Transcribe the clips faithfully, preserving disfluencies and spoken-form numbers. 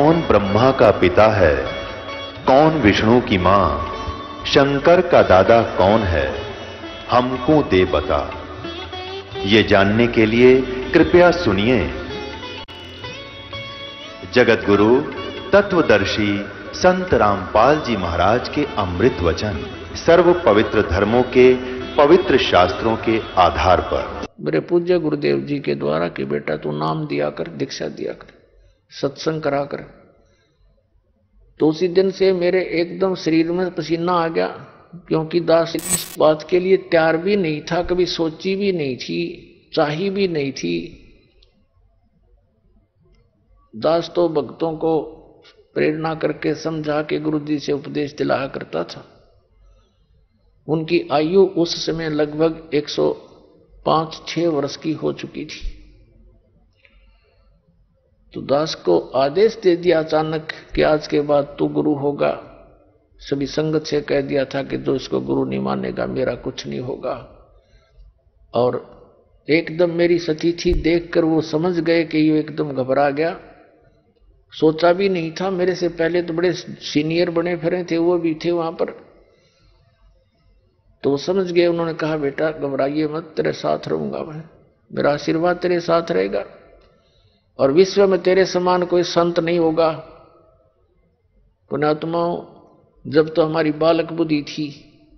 कौन ब्रह्मा का पिता है, कौन विष्णु की मां, शंकर का दादा कौन है, हमको दे बता। ये जानने के लिए कृपया सुनिए। जगत गुरु तत्वदर्शी संत रामपाल जी महाराज के अमृत वचन सर्व पवित्र धर्मों के पवित्र शास्त्रों के आधार पर। मेरे पूज्य गुरुदेव जी के द्वारा कि बेटा तू नाम दिया कर, दीक्षा दिया कर, सत्संग करा कर। तो उसी दिन से मेरे एकदम शरीर में पसीना आ गया, क्योंकि दास इस बात के लिए तैयार भी नहीं था, कभी सोची भी नहीं थी, चाही भी नहीं थी। दास तो भक्तों को प्रेरणा करके समझा के गुरु जी से उपदेश दिलाया करता था। उनकी आयु उस समय लगभग एक सौ पांच छह वर्ष की हो चुकी थी। तो दास को आदेश दे दिया अचानक कि आज के बाद तू गुरु होगा। सभी संगत से कह दिया था कि जो इसको गुरु नहीं मानेगा मेरा कुछ नहीं होगा। और एकदम मेरी स्थिति देखकर वो समझ गए कि ये एकदम घबरा गया। सोचा भी नहीं था, मेरे से पहले तो बड़े सीनियर बने फिरे थे, वो भी थे वहां पर। तो वो समझ गए। उन्होंने कहा बेटा घबराइए मत, तेरे साथ रहूंगा मैं, मेरा आशीर्वाद तेरे साथ रहेगा और विश्व में तेरे समान कोई संत नहीं होगा। पुण्यात्माओं, जब तो हमारी बालक बुद्धि थी,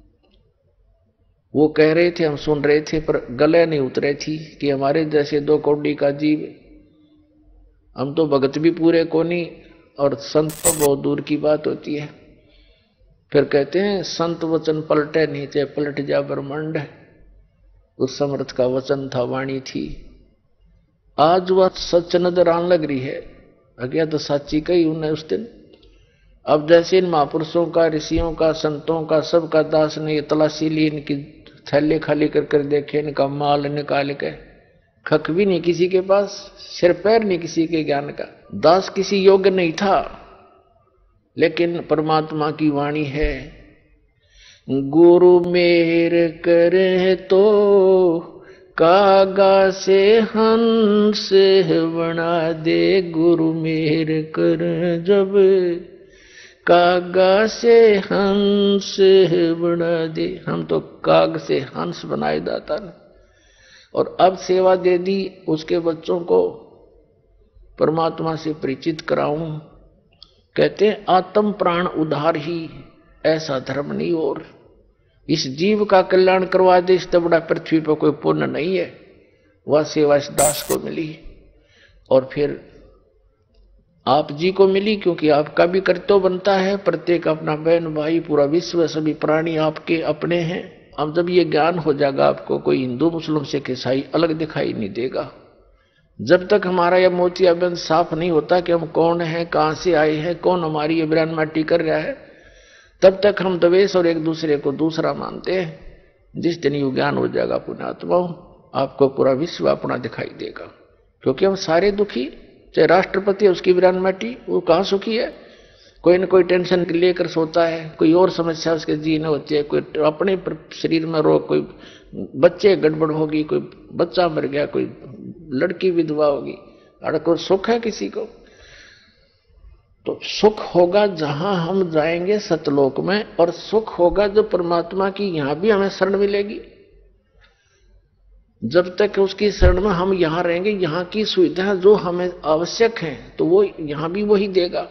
वो कह रहे थे, हम सुन रहे थे, पर गले नहीं उतरे थी कि हमारे जैसे दो कौड़ी का जीव, हम तो भगत भी पूरे को नहीं और संत तो बहुत दूर की बात होती है। फिर कहते हैं संत वचन पलटे नहीं चाहे पलट जा ब्रह्मांड। उस समर्थ का वचन था, वाणी थी। आज वह सच नजर आने लग रही है। अज्ञा तो साची कही उन्हें उस दिन। अब जैसे इन महापुरुषों का, ऋषियों का, संतों का, सबका दास ने तलाशी ली, इनकी थैले खाली कर कर देखे, इनका माल निकाल के, खक भी नहीं किसी के पास, सिर पैर नहीं किसी के ज्ञान का। दास किसी योग्य नहीं था, लेकिन परमात्मा की वाणी है। गुरु मेर करे तो कागा से हंस बना दे, गुरु मेर कर जब कागा से हंस बना दे। हम तो काग से हंस बनाए दाता ने, और अब सेवा दे दी उसके बच्चों को परमात्मा से परिचित कराऊं। कहते हैं आत्म प्राण उद्धार ही ऐसा धर्म नहीं, और इस जीव का कल्याण करवा दे, इससे बड़ा पृथ्वी पर कोई पुण्य नहीं है। वह सेवा इस दास को मिली और फिर आप जी को मिली, क्योंकि आपका भी कर्तव्य बनता है। प्रत्येक अपना बहन भाई, पूरा विश्व, सभी प्राणी आपके अपने हैं। अब जब ये ज्ञान हो जाएगा आपको, कोई हिंदू मुस्लिम सिख ईसाई अलग दिखाई नहीं देगा। जब तक हमारा यह मोतियाबिंद साफ नहीं होता कि हम कौन हैं, कहां से आए हैं, कौन हमारी ये बयान माटी कर रहा है, तब तक हम द्वेष और एक दूसरे को दूसरा मानते हैं। जिस दिन ये ज्ञान हो जाएगा पुण्यात्माओं, आपको पूरा विश्व अपना दिखाई देगा। क्योंकि हम सारे दुखी, चाहे राष्ट्रपति है उसकी बयान माटी, वो कहां सुखी है। कोई न कोई टेंशन लेकर सोता है, कोई और समस्या उसके जीने होती है, कोई अपने शरीर में रोग, कोई बच्चे गड़बड़ होगी, कोई बच्चा मर गया, कोई लड़की विधवा होगी, और कोई सुख है किसी को। तो सुख होगा जहां हम जाएंगे सतलोक में, और सुख होगा जो परमात्मा की यहां भी हमें शरण मिलेगी। जब तक उसकी शरण में हम यहां रहेंगे, यहां की सुविधा जो हमें आवश्यक है तो वो यहां भी वही देगा,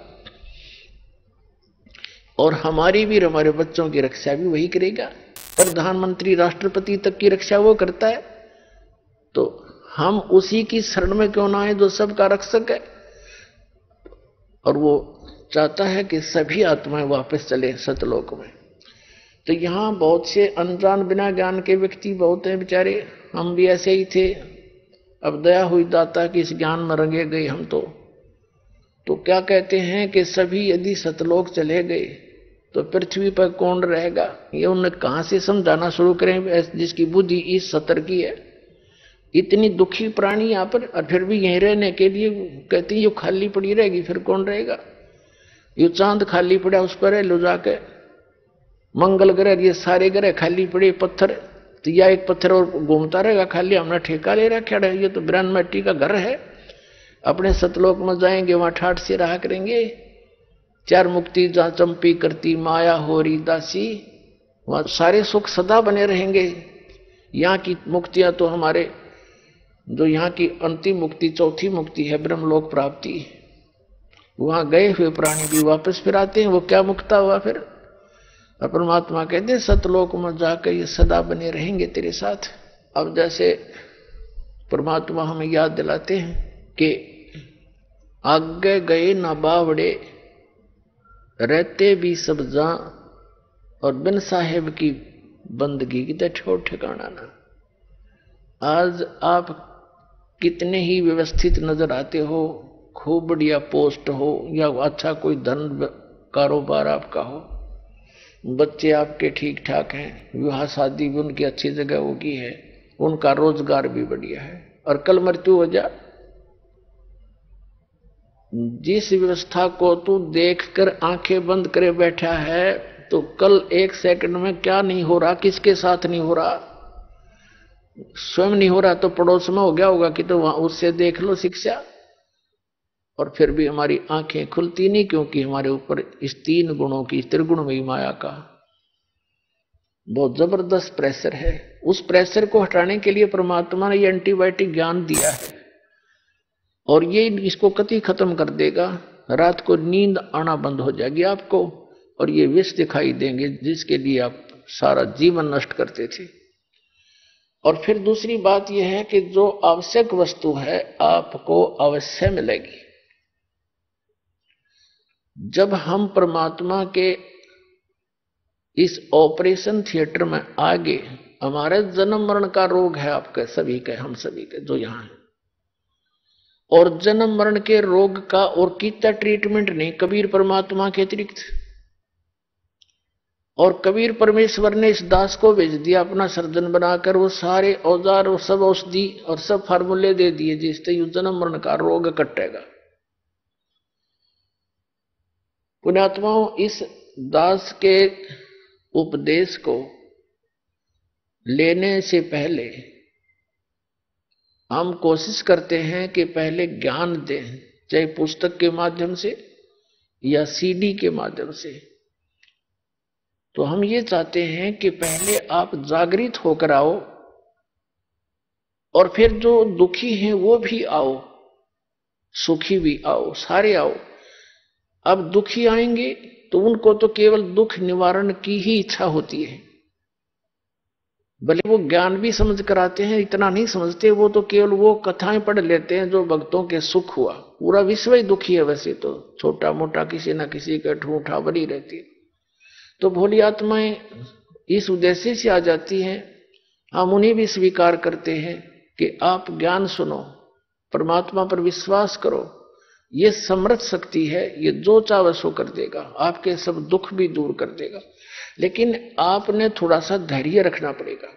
और हमारी भी, हमारे बच्चों की रक्षा भी वही करेगा। प्रधानमंत्री राष्ट्रपति तक की रक्षा वो करता है, तो हम उसी की शरण में क्यों ना आए जो सबका रक्षक है। और वो चाहता है कि सभी आत्माएं वापस चले सतलोक में। तो यहाँ बहुत से अनजान बिना ज्ञान के व्यक्ति बहुत हैं बेचारे, हम भी ऐसे ही थे। अब दया हुई दाता कि इस ज्ञान में रंगे गए हम तो तो क्या कहते हैं कि सभी यदि सतलोक चले गए तो पृथ्वी पर कौन रहेगा। ये उन्हें कहां से समझाना शुरू करें, जिसकी बुद्धि इस सतर की है। इतनी दुखी प्राणी यहाँ पर, और फिर भी यहीं रहने के लिए कहती है, ये खाली पड़ी रहेगी, फिर कौन रहेगा। ये चांद खाली पड़ा, उस पर लो जाके मंगल ग्रह, ये सारे ग्रह खाली पड़े, पत्थर, तो या एक पत्थर और घूमता रहेगा खाली, हमने ठेका ले रखा है, ये तो ब्रह्म मिट्टी का घर है। अपने सतलोक में जाएंगे, वहां ठाठ से रहा करेंगे। चार मुक्ति जहां चंपी करती माया होरी दासी, वहां सारे सुख सदा बने रहेंगे। यहाँ की मुक्तियां तो हमारे जो यहाँ की अंतिम मुक्ति चौथी मुक्ति है ब्रह्मलोक प्राप्ति, वहां गए हुए प्राणी भी वापस फिर आते हैं। वो क्या मुक्ता हुआ फिर? परमात्मा कहते हैं सतलोक में जाकर ये सदा बने रहेंगे तेरे साथ। अब जैसे परमात्मा हमें याद दिलाते हैं कि आगे गए ना बावड़े, रहते भी सब जा, और बिन साहेब की बंदगी की तो ठोर ठिकाना ना। आज आप कितने ही व्यवस्थित नजर आते हो, खूब बढ़िया पोस्ट हो या अच्छा कोई धन कारोबार आपका हो, बच्चे आपके ठीक ठाक हैं, विवाह शादी भी उनकी अच्छी जगह होगी है, उनका रोजगार भी बढ़िया है, और कल मृत्यु हो जा, जिस व्यवस्था को तू देखकर आंखें बंद करे बैठा है, तो कल एक सेकंड में क्या नहीं हो रहा, किसके साथ नहीं हो रहा, स्वयं नहीं हो रहा तो पड़ोस में हो गया होगा कि, तो वहां उससे देख लो शिक्षा। और फिर भी हमारी आंखें खुलती नहीं, क्योंकि हमारे ऊपर इस तीन गुणों की, त्रिगुणमयी माया का बहुत जबरदस्त प्रेशर है। उस प्रेशर को हटाने के लिए परमात्मा ने ये एंटीबायोटिक ज्ञान दिया है, और ये इसको कति खत्म कर देगा। रात को नींद आना बंद हो जाएगी आपको, और ये विष दिखाई देंगे जिसके लिए आप सारा जीवन नष्ट करते थे। और फिर दूसरी बात यह है कि जो आवश्यक वस्तु है आपको अवश्य मिलेगी। जब हम परमात्मा के इस ऑपरेशन थिएटर में आगे, हमारे जन्म मरण का रोग है आपके सभी के, हम सभी के जो यहां हैं, और जन्म मरण के रोग का और कितना ट्रीटमेंट नहीं कबीर परमात्मा के अतिरिक्त। और कबीर परमेश्वर ने इस दास को भेज दिया अपना सर्जन बनाकर, वो सारे औजार और सब औषधि और सब फार्मूले दे दिए जिससे यू जन्म मरण का रोग कटेगा। पुण्यात्माओं, इस दास के उपदेश को लेने से पहले हम कोशिश करते हैं कि पहले ज्ञान दें, चाहे पुस्तक के माध्यम से या सीडी के माध्यम से। तो हम ये चाहते हैं कि पहले आप जागृत होकर आओ, और फिर जो दुखी हैं वो भी आओ, सुखी भी आओ, सारे आओ। अब दुखी आएंगे तो उनको तो केवल दुख निवारण की ही इच्छा होती है, भले वो ज्ञान भी समझ कर आते हैं, इतना नहीं समझते, वो तो केवल वो कथाएं पढ़ लेते हैं जो भक्तों के सुख हुआ। पूरा विश्व ही दुखी है वैसे तो, छोटा मोटा किसी न किसी का ठूठा बनी रहती है। तो भोली आत्माएं इस उद्देश्य से आ जाती हैं, हम उन्हें भी स्वीकार करते हैं कि आप ज्ञान सुनो, परमात्मा पर विश्वास करो, ये समर्थ शक्ति है, ये जो चाहे सो कर देगा, आपके सब दुख भी दूर कर देगा। लेकिन आपने थोड़ा सा धैर्य रखना पड़ेगा,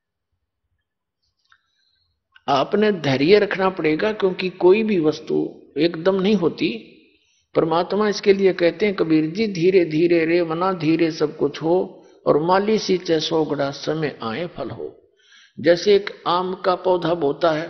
आपने धैर्य रखना पड़ेगा, क्योंकि कोई भी वस्तु एकदम नहीं होती। परमात्मा इसके लिए कहते हैं कबीर जी, धीरे धीरे रे मना धीरे सब कुछ हो, और माली सींचे सोगड़ा समय आए फल हो। जैसे एक आम का पौधा बोता है,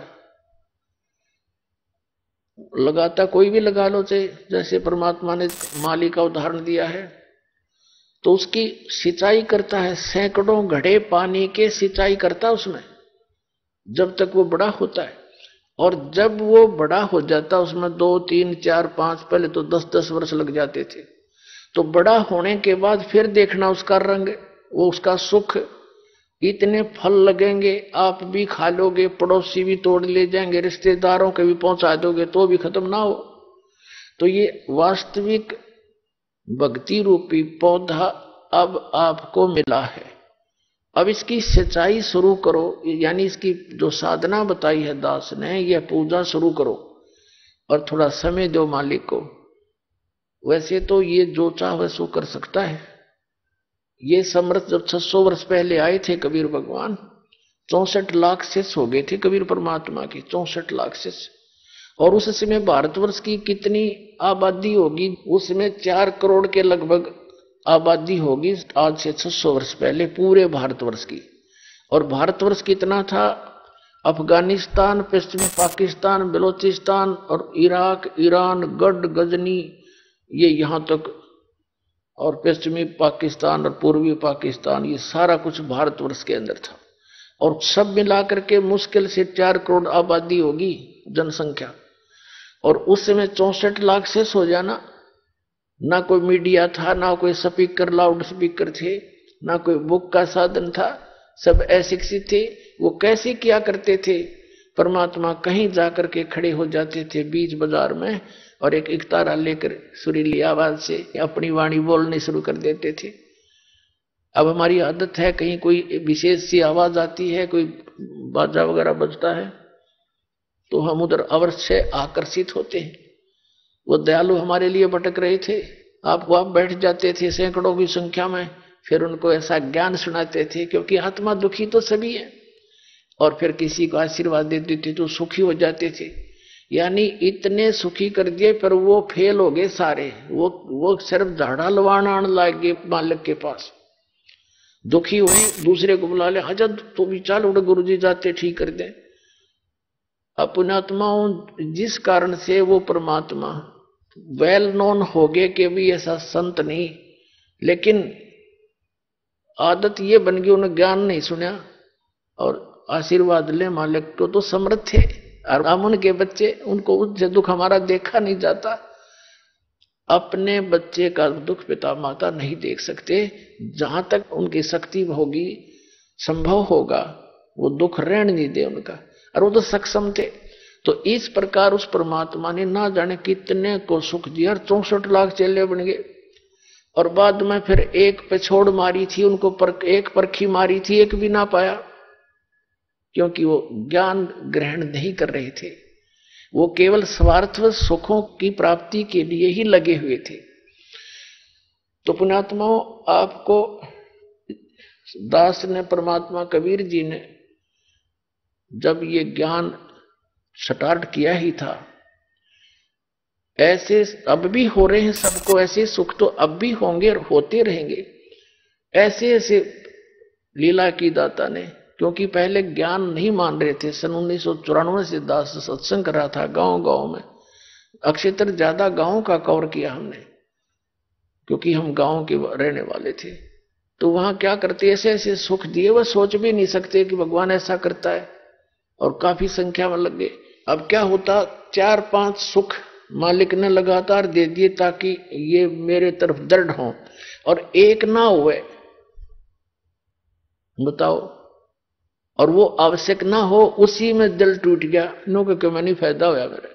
लगाता कोई भी लगा लो, चाहे जैसे परमात्मा ने माली का उदाहरण दिया है, तो उसकी सिंचाई करता है, सैकड़ों घड़े पानी के सिंचाई करता है उसमें, जब तक वो बड़ा होता है। और जब वो बड़ा हो जाता, उसमें दो तीन चार पांच, पहले तो दस दस वर्ष लग जाते थे, तो बड़ा होने के बाद फिर देखना उसका रंग, वो उसका सुख, इतने फल लगेंगे, आप भी खा लोगे, पड़ोसी भी तोड़ ले जाएंगे, रिश्तेदारों के भी पहुंचा दोगे, तो भी खत्म ना हो। तो ये वास्तविक भक्ति रूपी पौधा अब आपको मिला है। अब इसकी सिंचाई शुरू करो, यानी इसकी जो साधना बताई है दास ने, यह पूजा शुरू करो, और थोड़ा समय दो मालिक को। वैसे तो ये जो चाहे सो कर सकता है। ये समर्थ जब छह सौ वर्ष पहले आए थे कबीर भगवान, चौसठ लाख शिष्य हो गए थे कबीर परमात्मा के, चौसठ लाख शिष्य। और उस समय भारतवर्ष की कितनी आबादी होगी? उसमें चार करोड़ के लगभग आबादी होगी आज से छह सौ वर्ष पहले पूरे भारतवर्ष की। और भारतवर्ष कितना था? अफगानिस्तान, पश्चिमी पाकिस्तान, बलोचिस्तान और इराक, ईरान, गढ़, गजनी, ये यहां तक, और पश्चिमी पाकिस्तान और पूर्वी पाकिस्तान, ये सारा कुछ भारतवर्ष के अंदर था। और सब मिलाकर के मुश्किल से चार करोड़ आबादी होगी जनसंख्या। और उस समय चौसठ लाख से सो जाना, ना कोई मीडिया था, ना कोई स्पीकर, लाउड स्पीकर थे, ना कोई बुक का साधन था, सब अशिक्षित थे। वो कैसे किया करते थे? परमात्मा कहीं जाकर के खड़े हो जाते थे बीच बाजार में और एक इकतारा लेकर सुरीली आवाज से अपनी वाणी बोलने शुरू कर देते थे। अब हमारी आदत है, कहीं कोई विशेष सी आवाज आती है, कोई बाजा वगैरह बजता है, तो हम उधर अवश्य आकर्षित होते हैं। वो दयालु हमारे लिए भटक रहे थे, आप वहां बैठ जाते थे सैकड़ों की संख्या में, फिर उनको ऐसा ज्ञान सुनाते थे, क्योंकि आत्मा दुखी तो सभी है, और फिर किसी को आशीर्वाद देते थे तो सुखी हो जाते थे। यानी इतने सुखी कर दिए, पर वो फेल हो गए सारे। वो वो सिर्फ झाड़ा लवाना आने लग गए मालिक के पास। दुखी हुए, दूसरे को बुला ले, हजर तो भी चाल उड़े, गुरु जी जाते ठीक कर दे। अपनात्माओं, जिस कारण से वो परमात्मा वेल नोन हो गए कि भी ऐसा संत नहीं, लेकिन आदत ये बन गई, उन्हें ज्ञान नहीं सुना और आशीर्वाद ले मालिक तो तो समर्थ थे। और हम उनके बच्चे, उनको उनसे दुख हमारा देखा नहीं जाता। अपने बच्चे का दुख पिता माता नहीं देख सकते, जहां तक उनकी शक्ति होगी, संभव होगा, वो दुख रहने नहीं दे उनका, और वो तो सक्षम थे। तो इस प्रकार उस परमात्मा ने ना जाने कितने को सुख दिया, और चौसठ लाख चेले बन गए। और बाद में फिर एक पे छोड़ मारी थी उनको, पर एक परखी मारी थी, एक भी ना पाया, क्योंकि वो ज्ञान ग्रहण नहीं कर रहे थे। वो केवल स्वार्थ व सुखों की प्राप्ति के लिए ही लगे हुए थे। तो पुण्यात्माओं, आपको दास ने, परमात्मा कबीर जी ने जब ये ज्ञान स्टार्ट किया ही था, ऐसे अब भी हो रहे हैं सबको, ऐसे सुख तो अब भी होंगे और होते रहेंगे। ऐसे ऐसे लीला की दाता ने, क्योंकि पहले ज्ञान नहीं मान रहे थे। सन उन्नीस सौ चौरानवे से दास सत्संग कर रहा था गांव गांव में। अक्षेत्र ज्यादा गांव का कवर किया हमने, क्योंकि हम गांव के रहने वाले थे। तो वहां क्या करते, ऐसे ऐसे सुख दिए, वह सोच भी नहीं सकते कि भगवान ऐसा करता है, और काफी संख्या में लग गए। अब क्या होता, चार पांच सुख मालिक ने लगातार दे दिए ताकि ये मेरे तरफ दृढ़ हो, और एक ना हुए, बताओ, और वो आवश्यक ना हो, उसी में दिल टूट गया। नो क्योंकि मैं नहीं फायदा होया मेरे,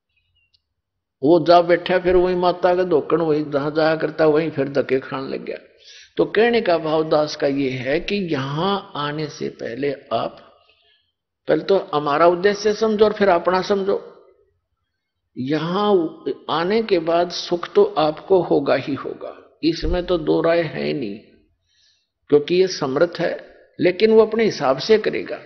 वो जा बैठा, फिर वही माता का धोकन, वही जहां जाया करता वहीं फिर धक्के खाने लग गया। तो कहने का भाव दास का ये है कि यहां आने से पहले आप पहले तो हमारा उद्देश्य समझो और फिर अपना समझो। यहां आने के बाद सुख तो आपको होगा ही होगा, इसमें तो दो राय है नहीं, क्योंकि ये समर्थ है, लेकिन वो अपने हिसाब से करेगा।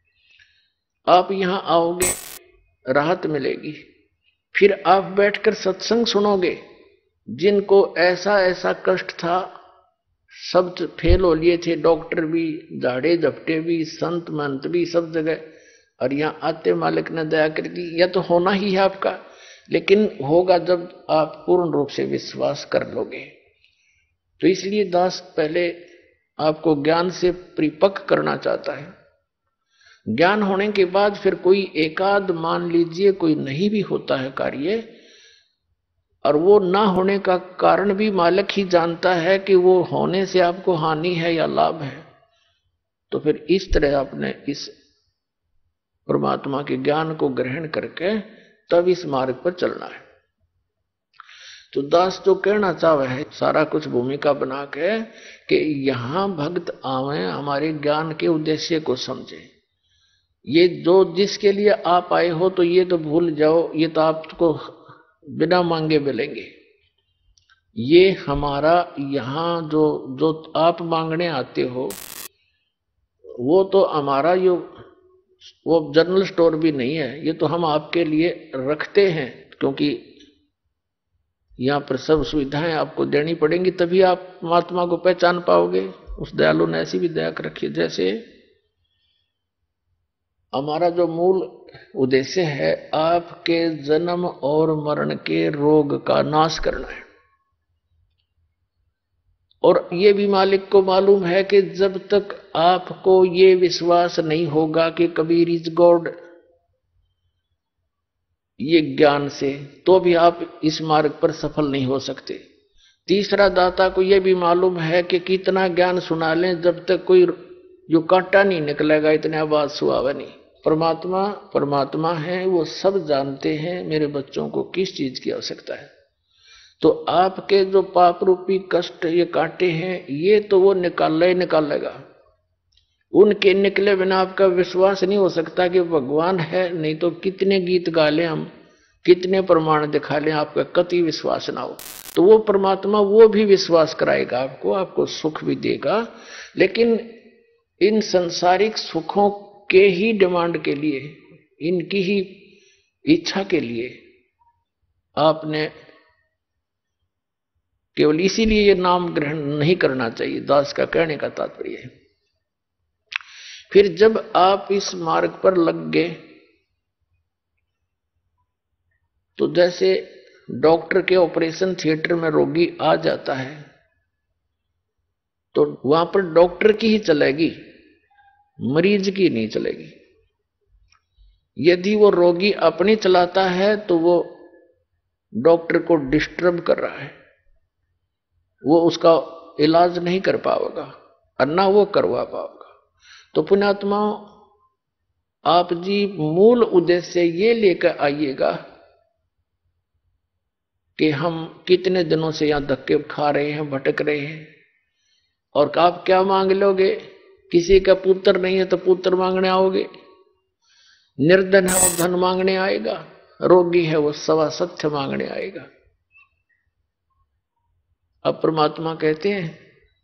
आप यहां आओगे, राहत मिलेगी, फिर आप बैठकर सत्संग सुनोगे। जिनको ऐसा ऐसा कष्ट था, सब फेल हो लिए थे, डॉक्टर भी, झाड़े झपटे भी, संत महंत भी, सब जगह, और यहां आते मालिक ने दया कर दी। यह तो होना ही है आपका, लेकिन होगा जब आप पूर्ण रूप से विश्वास कर लोगे। तो इसलिए दास पहले आपको ज्ञान से परिपक्व करना चाहता है। ज्ञान होने के बाद फिर कोई एकाध, मान लीजिए कोई नहीं भी होता है कार्य, और वो ना होने का कारण भी मालिक ही जानता है कि वो होने से आपको हानि है या लाभ है, तो फिर इस तरह आपने इस परमात्मा के ज्ञान को ग्रहण करके तब इस मार्ग पर चलना है। तो दास जो कहना चाहे है, सारा कुछ भूमिका बना के कि यहां भक्त आवे, हमारे ज्ञान के उद्देश्य को समझे। ये जो जिसके लिए आप आए हो, तो ये तो भूल जाओ, ये तो आपको बिना मांगे मिलेंगे। ये हमारा यहां जो जो आप मांगने आते हो, वो तो हमारा यो वो जनरल स्टोर भी नहीं है, ये तो हम आपके लिए रखते हैं, क्योंकि यहां पर सब सुविधाएं आपको देनी पड़ेंगी, तभी आप परमात्मा को पहचान पाओगे। उस दयालु ने ऐसी भी दया कर रखी है, जैसे हमारा जो मूल उद्देश्य है आपके जन्म और मरण के रोग का नाश करना है। और ये भी मालिक को मालूम है कि जब तक आपको ये विश्वास नहीं होगा कि कबीर इज गॉड, ये ज्ञान से, तो भी आप इस मार्ग पर सफल नहीं हो सकते। तीसरा, दाता को यह भी मालूम है कि कितना ज्ञान सुना लें, जब तक कोई जो कांटा नहीं निकलेगा इतने आवाज सुहावा नहीं। परमात्मा परमात्मा है, वो सब जानते हैं मेरे बच्चों को किस चीज की आवश्यकता है। तो आपके जो पाप रूपी कष्ट ये कांटे हैं, ये तो वो निकाल ही निकालेगा। उनके निकले बिना आपका विश्वास नहीं हो सकता कि भगवान है। नहीं तो कितने गीत गा लें हम, कितने प्रमाण दिखा लें, आपका कति विश्वास ना हो। तो वो परमात्मा वो भी विश्वास कराएगा आपको, आपको सुख भी देगा। लेकिन इन संसारिक सुखों के ही डिमांड के लिए, इनकी ही इच्छा के लिए आपने केवल इसीलिए ये नाम ग्रहण नहीं करना चाहिए। दास का कहने का तात्पर्य है। फिर जब आप इस मार्ग पर लग गए तो जैसे डॉक्टर के ऑपरेशन थिएटर में रोगी आ जाता है तो वहां पर डॉक्टर की ही चलेगी, मरीज की नहीं चलेगी। यदि वो रोगी अपनी चलाता है तो वो डॉक्टर को डिस्टर्ब कर रहा है, वो उसका इलाज नहीं कर पाएगा और ना वो करवा पाएगा। तो पुण्यात्माओं, आप जी मूल उद्देश्य ये लेकर आइएगा कि हम कितने दिनों से यहां धक्के खा रहे हैं, भटक रहे हैं, और आप क्या मांग लोगे? किसी का पुत्र नहीं है तो पुत्र मांगने आओगे, निर्धन है वो धन मांगने आएगा, रोगी है वो सवा सत्य मांगने आएगा। अब परमात्मा कहते हैं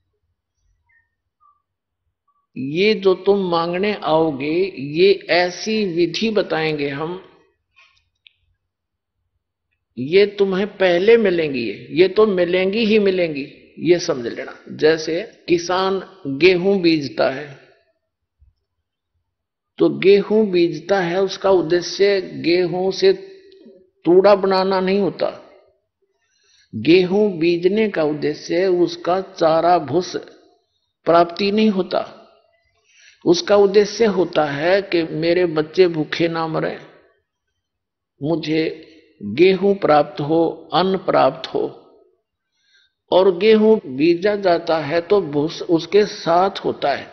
ये जो तुम मांगने आओगे ये ऐसी विधि बताएंगे हम, ये तुम्हें पहले मिलेंगी, ये तो मिलेंगी ही मिलेंगी, ये समझ लेना। जैसे किसान गेहूं बीजता है तो गेहूं बीजता है, उसका उद्देश्य गेहूं से तूड़ा बनाना नहीं होता। गेहूं बीजने का उद्देश्य उसका चारा भूस प्राप्ति नहीं होता। उसका उद्देश्य होता है कि मेरे बच्चे भूखे ना मरे, मुझे गेहूं प्राप्त हो, अन्न प्राप्त हो। और गेहूं बीजा जाता है तो भूस उसके साथ होता है,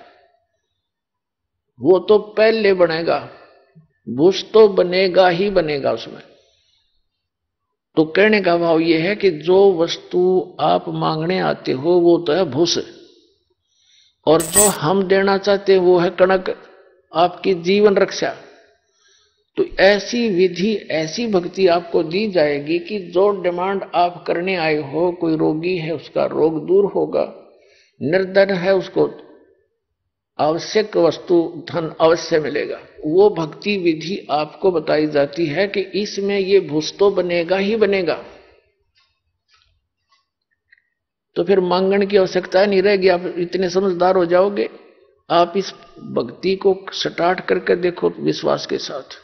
वो तो पहले बनेगा, भूस तो बनेगा ही बनेगा उसमें। तो कहने का भाव यह है कि जो वस्तु आप मांगने आते हो वो तो है भूस, और जो हम देना चाहते हैं वो है कणक, आपकी जीवन रक्षा। तो ऐसी विधि, ऐसी भक्ति आपको दी जाएगी कि जो डिमांड आप करने आए हो, कोई रोगी है उसका रोग दूर होगा, निर्धन है उसको आवश्यक वस्तु धन अवश्य मिलेगा। वो भक्ति विधि आपको बताई जाती है कि इसमें ये भूस तो बनेगा ही बनेगा। तो फिर मांगने की आवश्यकता नहीं रहेगी, आप इतने समझदार हो जाओगे। आप इस भक्ति को स्टार्ट करके देखो विश्वास के साथ।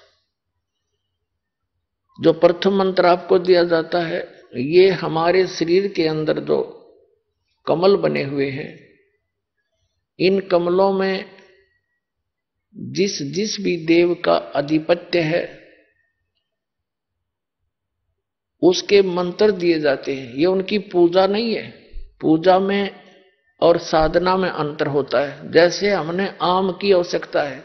जो प्रथम मंत्र आपको दिया जाता है, ये हमारे शरीर के अंदर जो कमल बने हुए हैं, इन कमलों में जिस जिस भी देव का आधिपत्य है उसके मंत्र दिए जाते हैं। ये उनकी पूजा नहीं है, पूजा में और साधना में अंतर होता है। जैसे हमने आम की आवश्यकता है,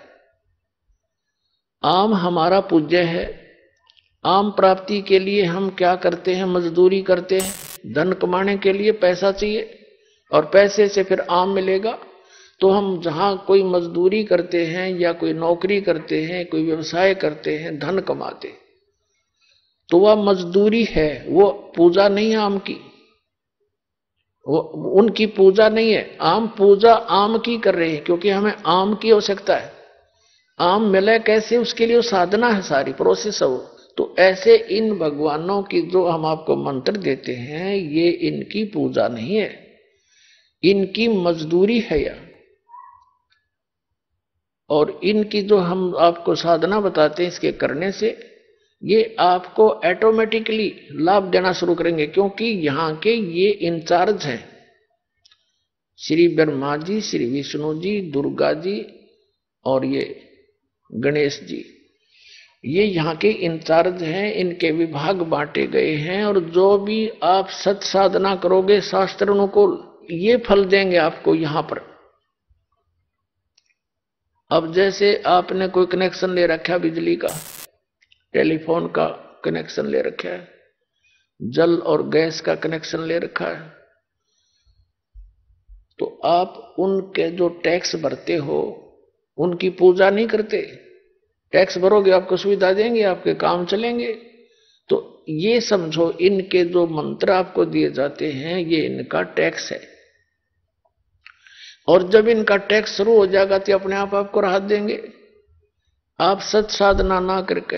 आम हमारा पूज्य है, आम प्राप्ति के लिए हम क्या करते हैं? मजदूरी करते हैं। धन कमाने के लिए पैसा चाहिए और पैसे से फिर आम मिलेगा। तो हम जहां कोई मजदूरी करते हैं या कोई नौकरी करते हैं, कोई व्यवसाय करते हैं, धन कमाते, तो वह मजदूरी है, वो पूजा नहीं है आम की, वो उनकी पूजा नहीं है। आम पूजा आम की कर रहे हैं क्योंकि हमें आम की आवश्यकता है। आम मिले कैसे, उसके लिए वो साधना है, सारी प्रोसेस है वो। तो ऐसे इन भगवानों की जो हम आपको मंत्र देते हैं, ये इनकी पूजा नहीं है, इनकी मजदूरी है। या और इनकी जो हम आपको साधना बताते हैं, इसके करने से ये आपको ऑटोमेटिकली लाभ देना शुरू करेंगे, क्योंकि यहाँ के ये इंचार्ज हैं, श्री ब्रह्मा जी, श्री विष्णु जी, दुर्गा जी और ये गणेश जी, ये यहाँ के इंचार्ज हैं। इनके विभाग बांटे गए हैं, और जो भी आप सत साधना करोगे शास्त्र अनुकूल, ये फल देंगे आपको यहाँ पर। अब जैसे आपने कोई कनेक्शन ले रखा है, बिजली का, टेलीफोन का कनेक्शन ले रखा है, जल और गैस का कनेक्शन ले रखा है, तो आप उनके जो टैक्स भरते हो उनकी पूजा नहीं करते। टैक्स भरोगे आपको सुविधा देंगे, आपके काम चलेंगे। तो ये समझो, इनके जो मंत्र आपको दिए जाते हैं ये इनका टैक्स है, और जब इनका टैक्स शुरू हो जाएगा तो अपने आप आपको राहत देंगे। आप सत साधना ना करके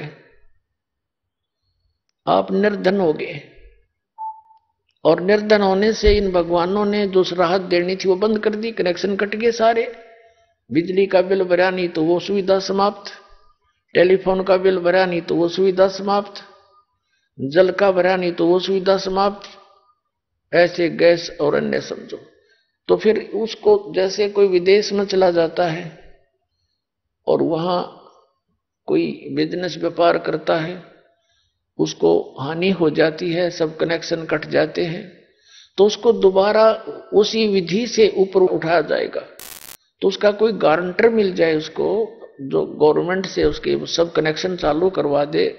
आप निर्धन हो गए, और निर्धन होने से इन भगवानों ने जो राहत देनी थी वो बंद कर दी, कनेक्शन कट गए सारे। बिजली का बिल भरा नहीं तो वो सुविधा समाप्त, टेलीफोन का बिल भरा नहीं तो वो सुविधा समाप्त, जल का भरा नहीं तो वो सुविधा समाप्त, ऐसे गैस और अन्य समझो। तो फिर उसको, जैसे कोई विदेश में चला जाता है और वहां कोई बिजनेस व्यापार करता है, उसको हानि हो जाती है, सब कनेक्शन कट जाते हैं, तो उसको दोबारा उसी विधि से ऊपर उठाया जाएगा। तो उसका कोई गारंटर मिल जाए उसको, जो गवर्नमेंट से उसके सब कनेक्शन चालू करवा दे,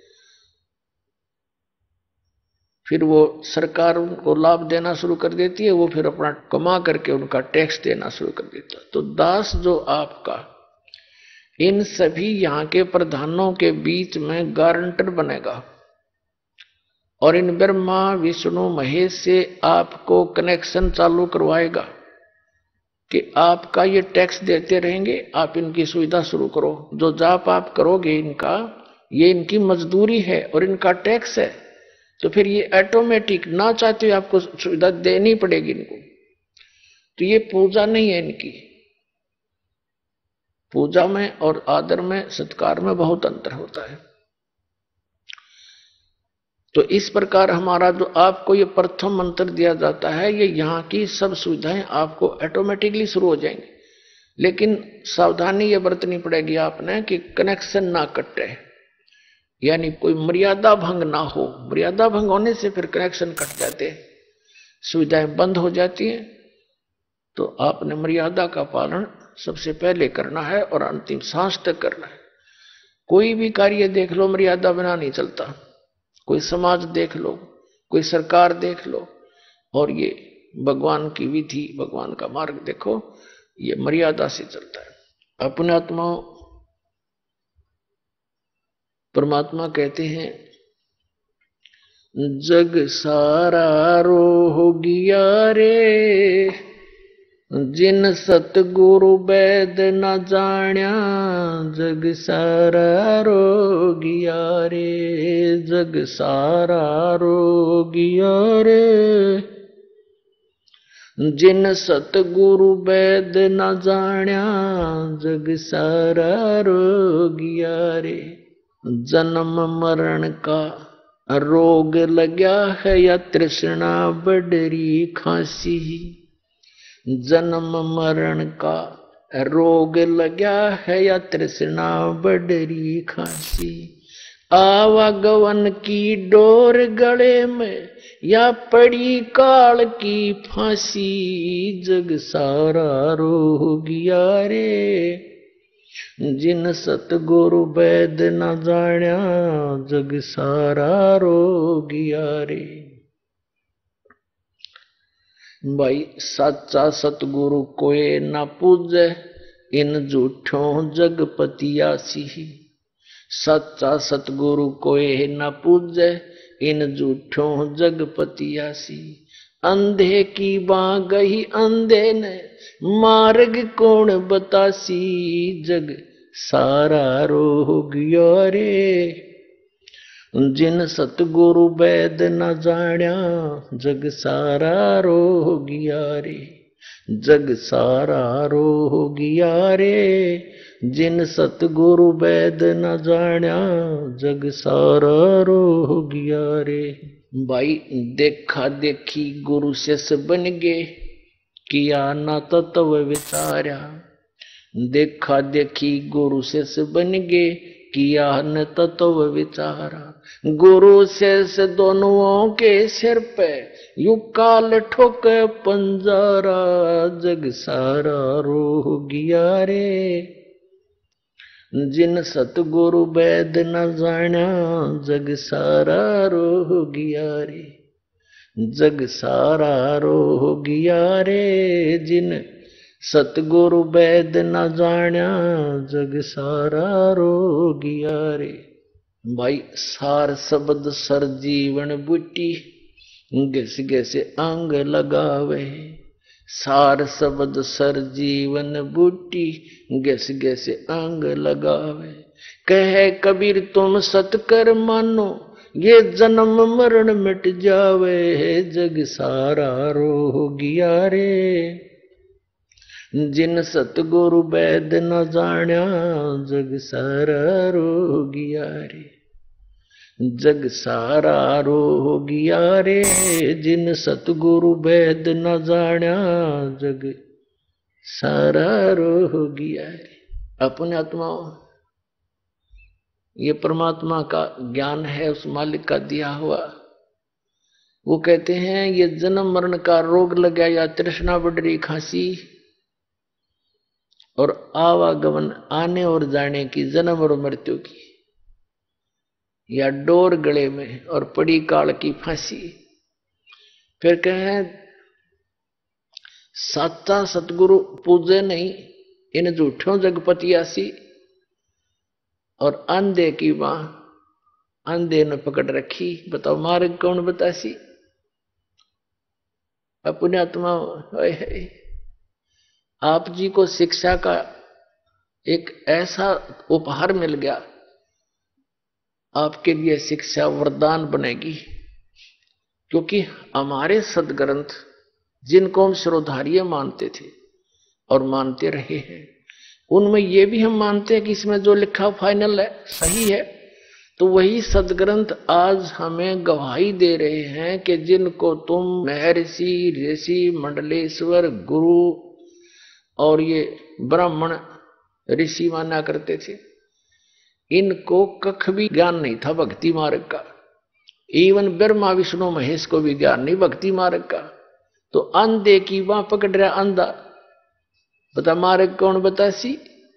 फिर वो सरकार उनको लाभ देना शुरू कर देती है, वो फिर अपना कमा करके उनका टैक्स देना शुरू कर देता है। तो दास जो आपका इन सभी यहाँ के प्रधानों के बीच में गारंटर बनेगा, और इन ब्रह्मा विष्णु महेश से आपको कनेक्शन चालू करवाएगा कि आपका ये टैक्स देते रहेंगे, आप इनकी सुविधा शुरू करो। जो जाप आप करोगे इनका, ये इनकी मजदूरी है और इनका टैक्स है, तो फिर ये ऑटोमेटिक ना चाहते हुए आपको सुविधा देनी पड़ेगी इनको। तो ये पूजा नहीं है इनकी। पूजा में और आदर में, सत्कार में बहुत अंतर होता है। तो इस प्रकार हमारा जो आपको ये प्रथम मंत्र दिया जाता है, ये यहाँ की सब सुविधाएं आपको ऑटोमेटिकली शुरू हो जाएंगी। लेकिन सावधानी ये बरतनी पड़ेगी आपने कि कनेक्शन ना कटे, यानी कोई मर्यादा भंग ना हो। मर्यादा भंग होने से फिर कनेक्शन कट जाते हैं, सुविधाएं बंद हो जाती हैं। तो आपने मर्यादा का पालन सबसे पहले करना है और अंतिम सांस तक करना है। कोई भी कार्य देख लो, मर्यादा बिना नहीं चलता। कोई समाज देख लो, कोई सरकार देख लो, और ये भगवान की विधि, भगवान का मार्ग देखो, ये मर्यादा से चलता है। अपने आत्मा परमात्मा कहते हैं, जग सारा रोह गया रे, जिन सतगुरु वैद न जाण्या, जग सारा रोगिया रे, जग सारा रोगिया रे, जिन सतगुरु वैद न जाण्या, जग सारा रोगिया रे। जन्म मरण का रोग लग्या है, या तृष्णा बडरी खांसी, जन्म मरण का रोग लग्या है, या तृष्णा बडरी खांसी। आवागवन की डोर गले में, या पड़ी काल की फांसी, जग सारा रोगिया रे, जिन सतगुरु वैद न जाण्या, जग सारा रोगिया रे। भाई सच्चा सतगुरु कोई न पूजे, इन झूठों जगपतियासी। सच्चा सतगुरु कोई न पूजे, इन झूठों जगपतियासी। अंधे की बाँ गई अंधे ने, मार्ग कौन बतासी, जग सारा रोगिया रे, जिन सतगुरु वैद न जाण्या, जग सारा रोगिया रे। जग सारा रोगिया रे, जिन सतगुरु वैद न जाण्या, जग सारा रोगिया रे। भाई देखा देखी गुरु शिष्य बन गए, किया न तत्व विचार्या। देखा देखी गुरु शिष्य बन गए, किया न तत्व विचारा। गुरु शिष्य दोनों के सिर पे यू काल ठोक पंजारा, जग सारा रोगिया रे, जिन सतगुरु वैद न जाण्या, जग सारा रोगिया रे। जग सारा रोगिया रे, जिन सतगुरु वैद न जाण्या, जग सारा रोगिया रे। भाई सार शब्द सर जीवन बूटी, घस घस अंग लगावे। सार शब्द सर जीवन बूटी, घस घस अंग लगावे। कहे कबीर तुम सतकर मानो, ये जन्म मरण मिट जावे, जग सारा रोगिया रे, जिन सतगुरु वैद न जाण्या, जग सारा रोगिया रे। जग सारा रोगिया रे, जिन सतगुरु वैद न जाण्या, जग सारा रोगिया रे। अपने आत्मा ये परमात्मा का ज्ञान है, उस मालिक का दिया हुआ। वो कहते हैं ये जन्म मरण का रोग लग गया, या तृष्णा बढ़ रही, खांसी और आवागमन आने और जाने की, जन्म और मृत्यु की, या डोर गले में और पड़ी काल की फांसी। फिर कहें साचा सतगुरु पूजे नहीं, इन झूठों जगपतियासी। और अंधे की मां अंधे ने पकड़ रखी, बताओ मार्ग कौन बतासी। अपने आत्मा है। आप जी को शिक्षा का एक ऐसा उपहार मिल गया, आपके लिए शिक्षा वरदान बनेगी। क्योंकि हमारे सदग्रंथ जिनको हम श्रोधार्य मानते थे और मानते रहे हैं, उनमें ये भी हम मानते हैं कि इसमें जो लिखा फाइनल है, सही है। तो वही सदग्रंथ आज हमें गवाही दे रहे हैं कि जिनको तुम महर्षि, ऋषि, मंडलेश्वर, गुरु और ये ब्राह्मण ऋषि माना करते थे, इनको कख भी ज्ञान नहीं था भक्ति मार्ग का। इवन ब्रह्मा विष्णु महेश को भी ज्ञान नहीं भक्ति मार्ग का। तो अंधे की बां पकड़ रहा अंधा, बता मार्ग कौन बतासी।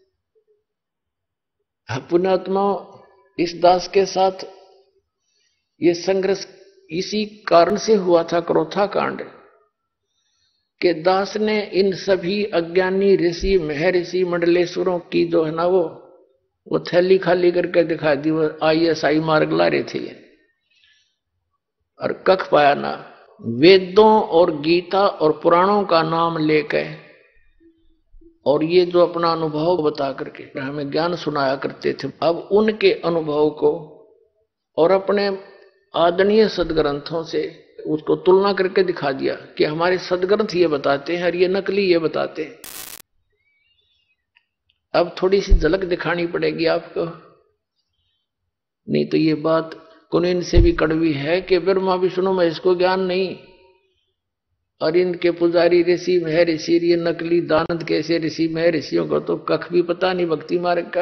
पुण्यात्मा इस दास के साथ ये संघर्ष इसी कारण से हुआ था, क्रोथा कांड के दास ने इन सभी अज्ञानी ऋषि, महर्षि, मंडलेश्वरों की जो है ना वो वो थैली खाली करके दिखा दी। वो आई एस आई मार्ग ला रहे थे और कख पाया ना। वेदों और गीता और पुराणों का नाम लेकर और ये जो अपना अनुभव बता करके हमें ज्ञान सुनाया करते थे, अब उनके अनुभव को और अपने आदरणीय सदग्रंथों से उसको तुलना करके दिखा दिया कि हमारे सदग्रंथ ये बताते हैं और ये नकली ये बताते हैं। अब थोड़ी सी झलक दिखानी पड़ेगी आपको, नहीं तो ये बात कुनीन से भी कड़वी है कि ब्रह्मा विष्णु में इसको ज्ञान नहीं, और इनके पुजारी ऋषि महर्षि, ये नकली दानंद कैसे ऋषि महर्षियों को तो कख भी पता नहीं भक्ति मार्ग का।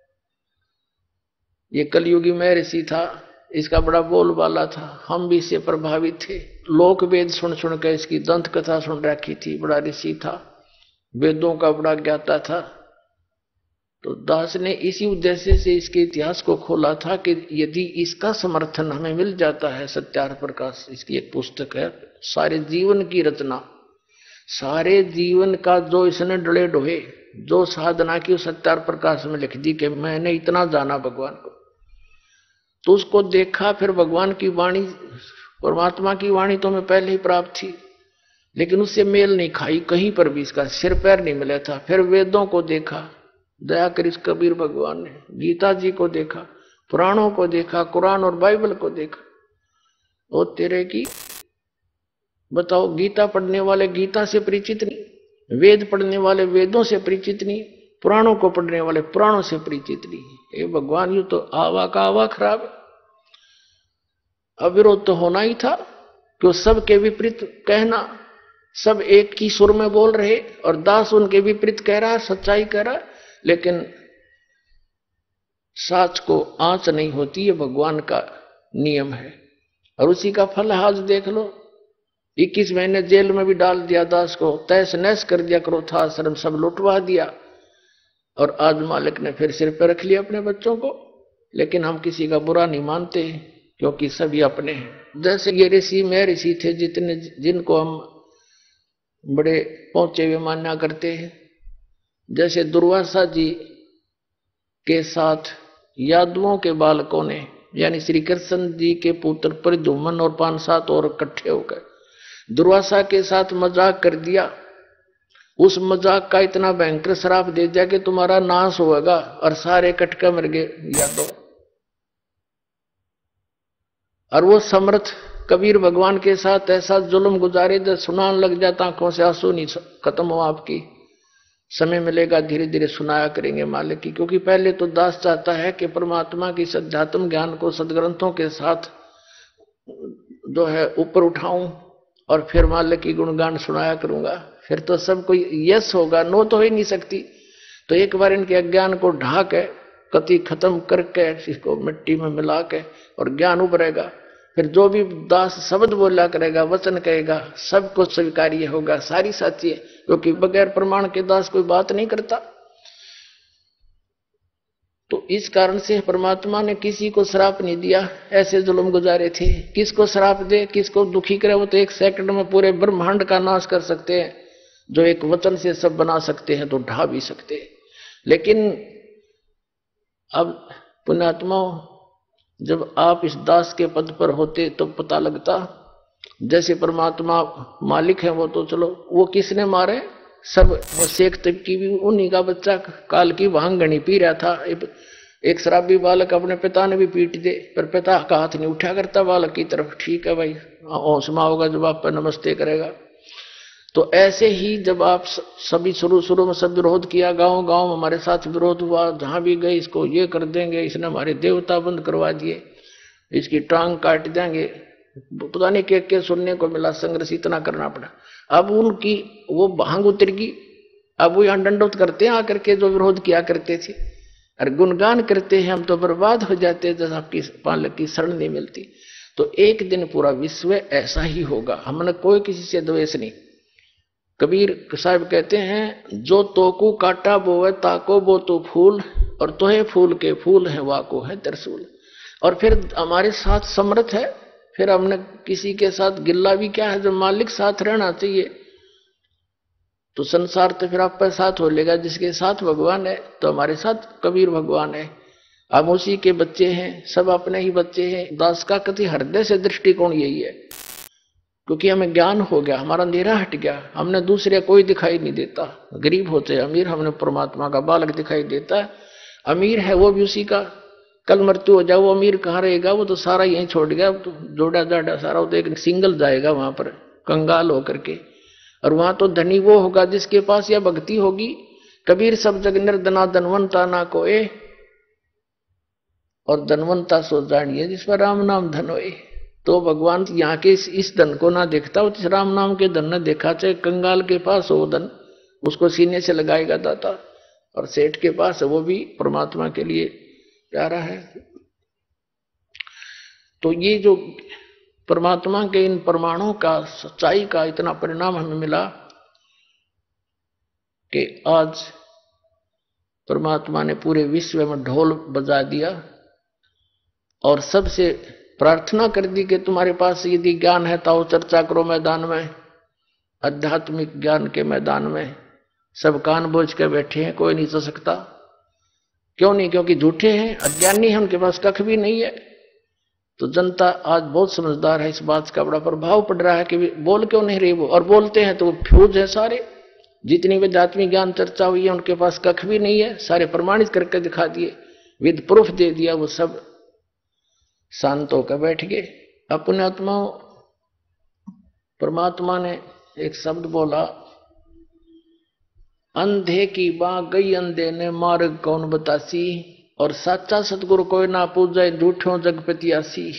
ये कलयुगी महर्षि था, इसका बड़ा बोलबाला था, हम भी इससे प्रभावित थे। लोक वेद सुन सुन कर इसकी दंत कथा सुन रखी थी। बड़ा ऋषि था, वेदों का बड़ा ज्ञाता था। तो दास ने इसी उद्देश्य से इसके इतिहास को खोला था कि यदि इसका समर्थन हमें मिल जाता है, सत्यार्थ प्रकाश इसकी एक पुस्तक है, सारे जीवन की रचना, सारे जीवन का जो इसने डले डोहे जो साधना की सत्यार्थ प्रकाश में लिख दी कि मैंने इतना जाना भगवान को। तो उसको देखा, फिर भगवान की वाणी, परमात्मा की वाणी तो हमें पहले ही प्राप्त थी, लेकिन उससे मेल नहीं खाई, कहीं पर भी इसका सिर पैर नहीं मिला था। फिर वेदों को देखा, दया कर इस कबीर भगवान ने गीता जी को देखा, पुराणों को देखा, कुरान और बाइबल को देखा। ओ तेरे की बताओ, गीता पढ़ने वाले गीता से परिचित नहीं, वेद पढ़ने वाले वेदों से परिचित नहीं, पुराणों को पढ़ने वाले पुराणों से परिचित नहीं। ये भगवान, यू तो आवा का आवा खराब। अविरोध तो होना ही था, क्यों सबके विपरीत कहना, सब एक ही सुर में बोल रहे और दास उनके विपरीत कह रहा, सच्चाई कह रहा, लेकिन साच को आंच नहीं होती, ये भगवान का नियम है। और उसी का फल आज देख लो, इक्कीस महीने जेल में भी डाल दिया दास को, तैस नैस कर दिया, क्रोध आश्रम सब लुटवा दिया, और आज मालिक ने फिर सिर पर रख लिया अपने बच्चों को। लेकिन हम किसी का बुरा नहीं मानते, क्योंकि सभी अपने हैं। जैसे ये ऋषि में ऋषि थे, जितने जिनको हम बड़े पहुंचे हुए मान्या करते हैं, जैसे दुर्वासा जी के साथ यादवों के बालकों ने, यानी श्री कृष्ण जी के पुत्र परिधुमन और पांच सात और इकट्ठे होकर दुर्वासा के साथ मजाक कर दिया। उस मजाक का इतना भयंकर श्राप दे दिया कि तुम्हारा नाश होगा, और सारे कटका मर गए यादव। और वो समर्थ कबीर भगवान के साथ ऐसा जुल्म गुजारे, जब सुनाने लग जाता आंखों से आंसू नहीं खत्म हो आपकी। समय मिलेगा धीरे धीरे सुनाया करेंगे मालिक की, क्योंकि पहले तो दास चाहता है कि परमात्मा की सध्यात्म ज्ञान को सदग्रंथों के साथ जो है ऊपर उठाऊं, और फिर मालिक की गुणगान सुनाया करूंगा। फिर तो सब कोई यस होगा, नो तो हो ही नहीं सकती। तो एक बार इनके अज्ञान को ढा के कति खत्म करके इसको मिट्टी में मिला के और ज्ञान उभरेगा। फिर जो भी दास शब्द बोला करेगा, वचन कहेगा, सब कुछ स्वीकार्य होगा, सारी साची है, क्योंकि बगैर प्रमाण के दास कोई बात नहीं करता। तो इस कारण से परमात्मा ने किसी को श्राप नहीं दिया, ऐसे जुल्म गुजारे थे। किसको श्राप दे, किसको दुखी करे, वो तो एक सेकंड में पूरे ब्रह्मांड का नाश कर सकते हैं। जो एक वचन से सब बना सकते हैं तो ढा भी सकते हैं। लेकिन अब पुण्यात्मा, जब आप इस दास के पद पर होते तो पता लगता, जैसे परमात्मा मालिक है, वो तो चलो, वो किसने मारे, सब वो शेख तक की भी उन्हीं का बच्चा काल की भांगनी पी रहा था। एक शराबी बालक अपने पिता ने भी पीट दे, पर पिता का हाथ नहीं उठा करता बालक की तरफ, ठीक है भाई हौसला होगा जब आप पर नमस्ते करेगा। तो ऐसे ही जब आप सभी शुरू शुरू में सब विरोध किया, गांव गांव हमारे साथ विरोध हुआ, जहां भी गए इसको ये कर देंगे, इसने हमारे देवता बंद करवा दिए, इसकी टांग काट देंगे, पता नहीं क्या क्या सुनने को मिला, संघर्ष इतना करना पड़ा। अब उनकी वो भांग उतरगी, अब वो यहाँ दंडोत करते हैं आकर के जो विरोध किया करते थे, और गुणगान करते हैं, हम तो बर्बाद हो जाते हैं जब आपकी पालक की शरण नहीं मिलती। तो एक दिन पूरा विश्व ऐसा ही होगा, हमने कोई किसी से द्वेष नहीं। कबीर साहब कहते हैं, जो तोकू काटा बोवे ताको बो तो फूल, और तोहे फूल के फूल है वाको है त्रिशूल। और फिर हमारे साथ समर्थ है, फिर हमने किसी के साथ गिल्ला भी क्या है, जब मालिक साथ रहना चाहिए तो संसार तो फिर आप पर साथ हो लेगा। जिसके साथ भगवान है तो हमारे साथ कबीर भगवान है, हम उसी के बच्चे हैं, सब अपने ही बच्चे हैं। दास का कति हृदय से दृष्टिकोण यही है, क्योंकि हमें ज्ञान हो गया, हमारा अंधेरा हट गया, हमने दूसरे कोई दिखाई नहीं देता। गरीब होते अमीर, हमने परमात्मा का बालक दिखाई देता है। अमीर है वो भी उसी का, कल मृत्यु हो जाए वो अमीर कहाँ रहेगा, वो तो सारा यहीं छोड़ गया, तो जोड़ा जाड़ा सारा वो तो एक सिंगल जाएगा वहां पर कंगाल होकर के। और वहां तो धनी वो होगा जिसके पास यह भक्ति होगी। कबीर सब जग निर्धना धनवंता ना कोए, और धनवंता सो जानिए जिस पर राम नाम धन होए। तो भगवान यहाँ के इस, इस धन को ना देखता, उस राम नाम के धन न देखा। चाहे कंगाल के पास हो धन, उसको सीने से लगाएगा दाता, और सेठ के पास है वो भी परमात्मा के लिए प्यारा है। तो ये जो परमात्मा के इन प्रमाणों का, सच्चाई का इतना परिणाम हमें मिला कि आज परमात्मा ने पूरे विश्व में ढोल बजा दिया, और सबसे प्रार्थना कर दी कि तुम्हारे पास यदि ज्ञान है तो चर्चा करो मैदान में, आध्यात्मिक ज्ञान के मैदान में। सब कान बोझ के बैठे हैं, कोई नहीं चल सकता। क्यों नहीं? क्योंकि झूठे हैं, अज्ञानी हैं, उनके पास कख भी नहीं है। तो जनता आज बहुत समझदार है, इस बात का बड़ा प्रभाव पड़ रहा है कि बोल क्यों नहीं रही वो, और बोलते हैं तो वो फ्यूज है सारे। जितनी भी आध्यात्मिक ज्ञान चर्चा हुई है उनके पास कख भी नहीं है, सारे प्रमाणित करके दिखा दिए, विद प्रूफ दे दिया, वो सब शांत होकर बैठ गए। अपने आत्माओं, परमात्मा ने एक शब्द बोला, अंधे की बाँ गई अंधे ने मार्ग कौन बतासी, और साचा सतगुरु कोई ना पूजे झूठों जगपति आसी।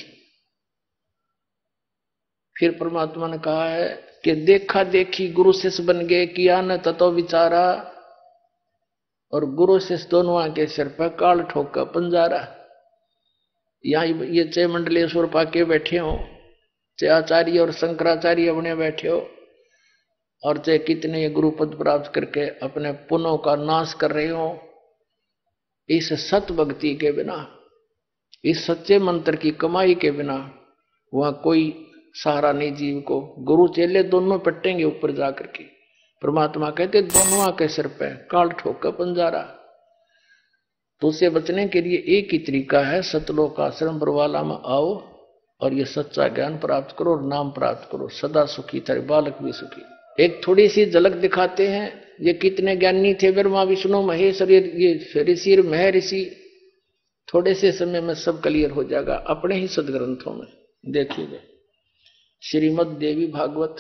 फिर परमात्मा ने कहा है कि देखा देखी गुरु शिष्य बन गए, किया न ततो विचारा, और गुरु शिष्य दोनों के सिर पर काल ठोका पंजारा। यहाँ ये चय मंडलेश्वर पाके बैठे हो, चाहे आचार्य और शंकराचार्य बने बैठे हो, और चाहे कितने ये गुरु पद प्राप्त करके अपने पुण्यों का नाश कर रहे हो, इस सत भक्ति के बिना, इस सच्चे मंत्र की कमाई के बिना वहां कोई सहारा नहीं जीव को। गुरु चेले दोनों पटेंगे ऊपर जाकर के। परमात्मा कहते दोनों के सिर पे काल ठोका पंजारा। तो उसे बचने के लिए एक ही तरीका है, सतलोक आश्रम बरवाला में आओ और ये सच्चा ज्ञान प्राप्त करो और नाम प्राप्त करो। सदा सुखी तेरे बालक भी सुखी। एक थोड़ी सी झलक दिखाते हैं, ये कितने ज्ञानी थे ब्रह्मा विष्णु महेश और ये ऋषि मह ऋषि। थोड़े से समय में सब क्लियर हो जाएगा अपने ही सदग्रंथों में। देखिएगा श्रीमद देवी भागवत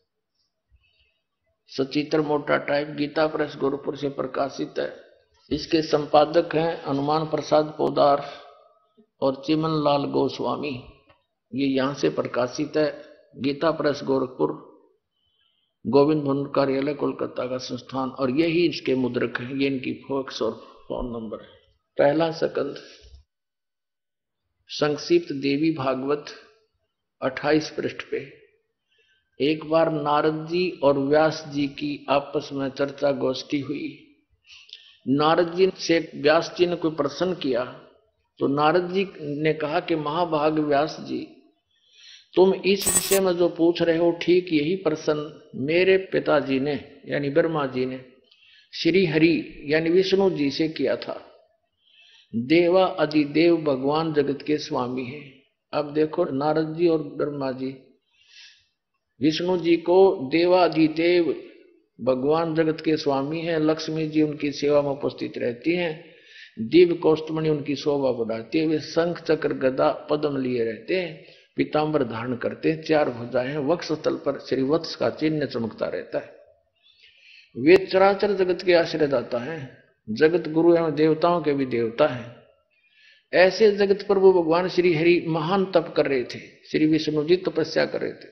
सचित्र मोटा टाइप गीता प्रेस गोरखपुर से प्रकाशित है। इसके संपादक हैं हनुमान प्रसाद पोदार और चिमन लाल गोस्वामी। ये यहाँ से प्रकाशित है, गीता प्रेस गोरखपुर, गोविंद भवन कार्यालय कोलकाता का संस्थान, और यही इसके मुद्रक है। ये इनकी फॉक्स और फोन नंबर है। पहला सकंद संक्षिप्त देवी भागवत अट्ठाईस पृष्ठ पे। एक बार नारद जी और व्यास जी की आपस में चर्चा गोष्ठी हुई। नारद जी से व्यास जी ने कोई प्रश्न किया तो नारद जी ने कहा कि महाभाग व्यास जी, तुम इस विषय में जो पूछ रहे हो ठीक यही प्रश्न मेरे पिताजी ने यानी ब्रह्मा जी ने श्री हरि यानी विष्णु जी से किया था। देवा अधिदेव भगवान जगत के स्वामी हैं। अब देखो नारद जी और ब्रह्मा जी विष्णु जी को देवाधिदेव भगवान जगत के स्वामी हैं। लक्ष्मी जी उनकी सेवा में उपस्थित रहती हैं। दिव्य कौस्तुमणि उनकी शोभा बढ़ाती है। वे शंख चक्र गदा पद्म लिए रहते हैं, पीताम्बर धारण करते हैं, चार भुजाएं हैं, वक्ष स्थल पर श्री वत्स का चिन्ह चमकता रहता है। वे चराचर जगत के आश्रयदाता हैं, जगत गुरु एवं देवताओं के भी देवता हैं। ऐसे जगत प्रभु भगवान श्री हरि महान तप कर रहे थे। श्री विष्णु जी तपस्या कर रहे थे,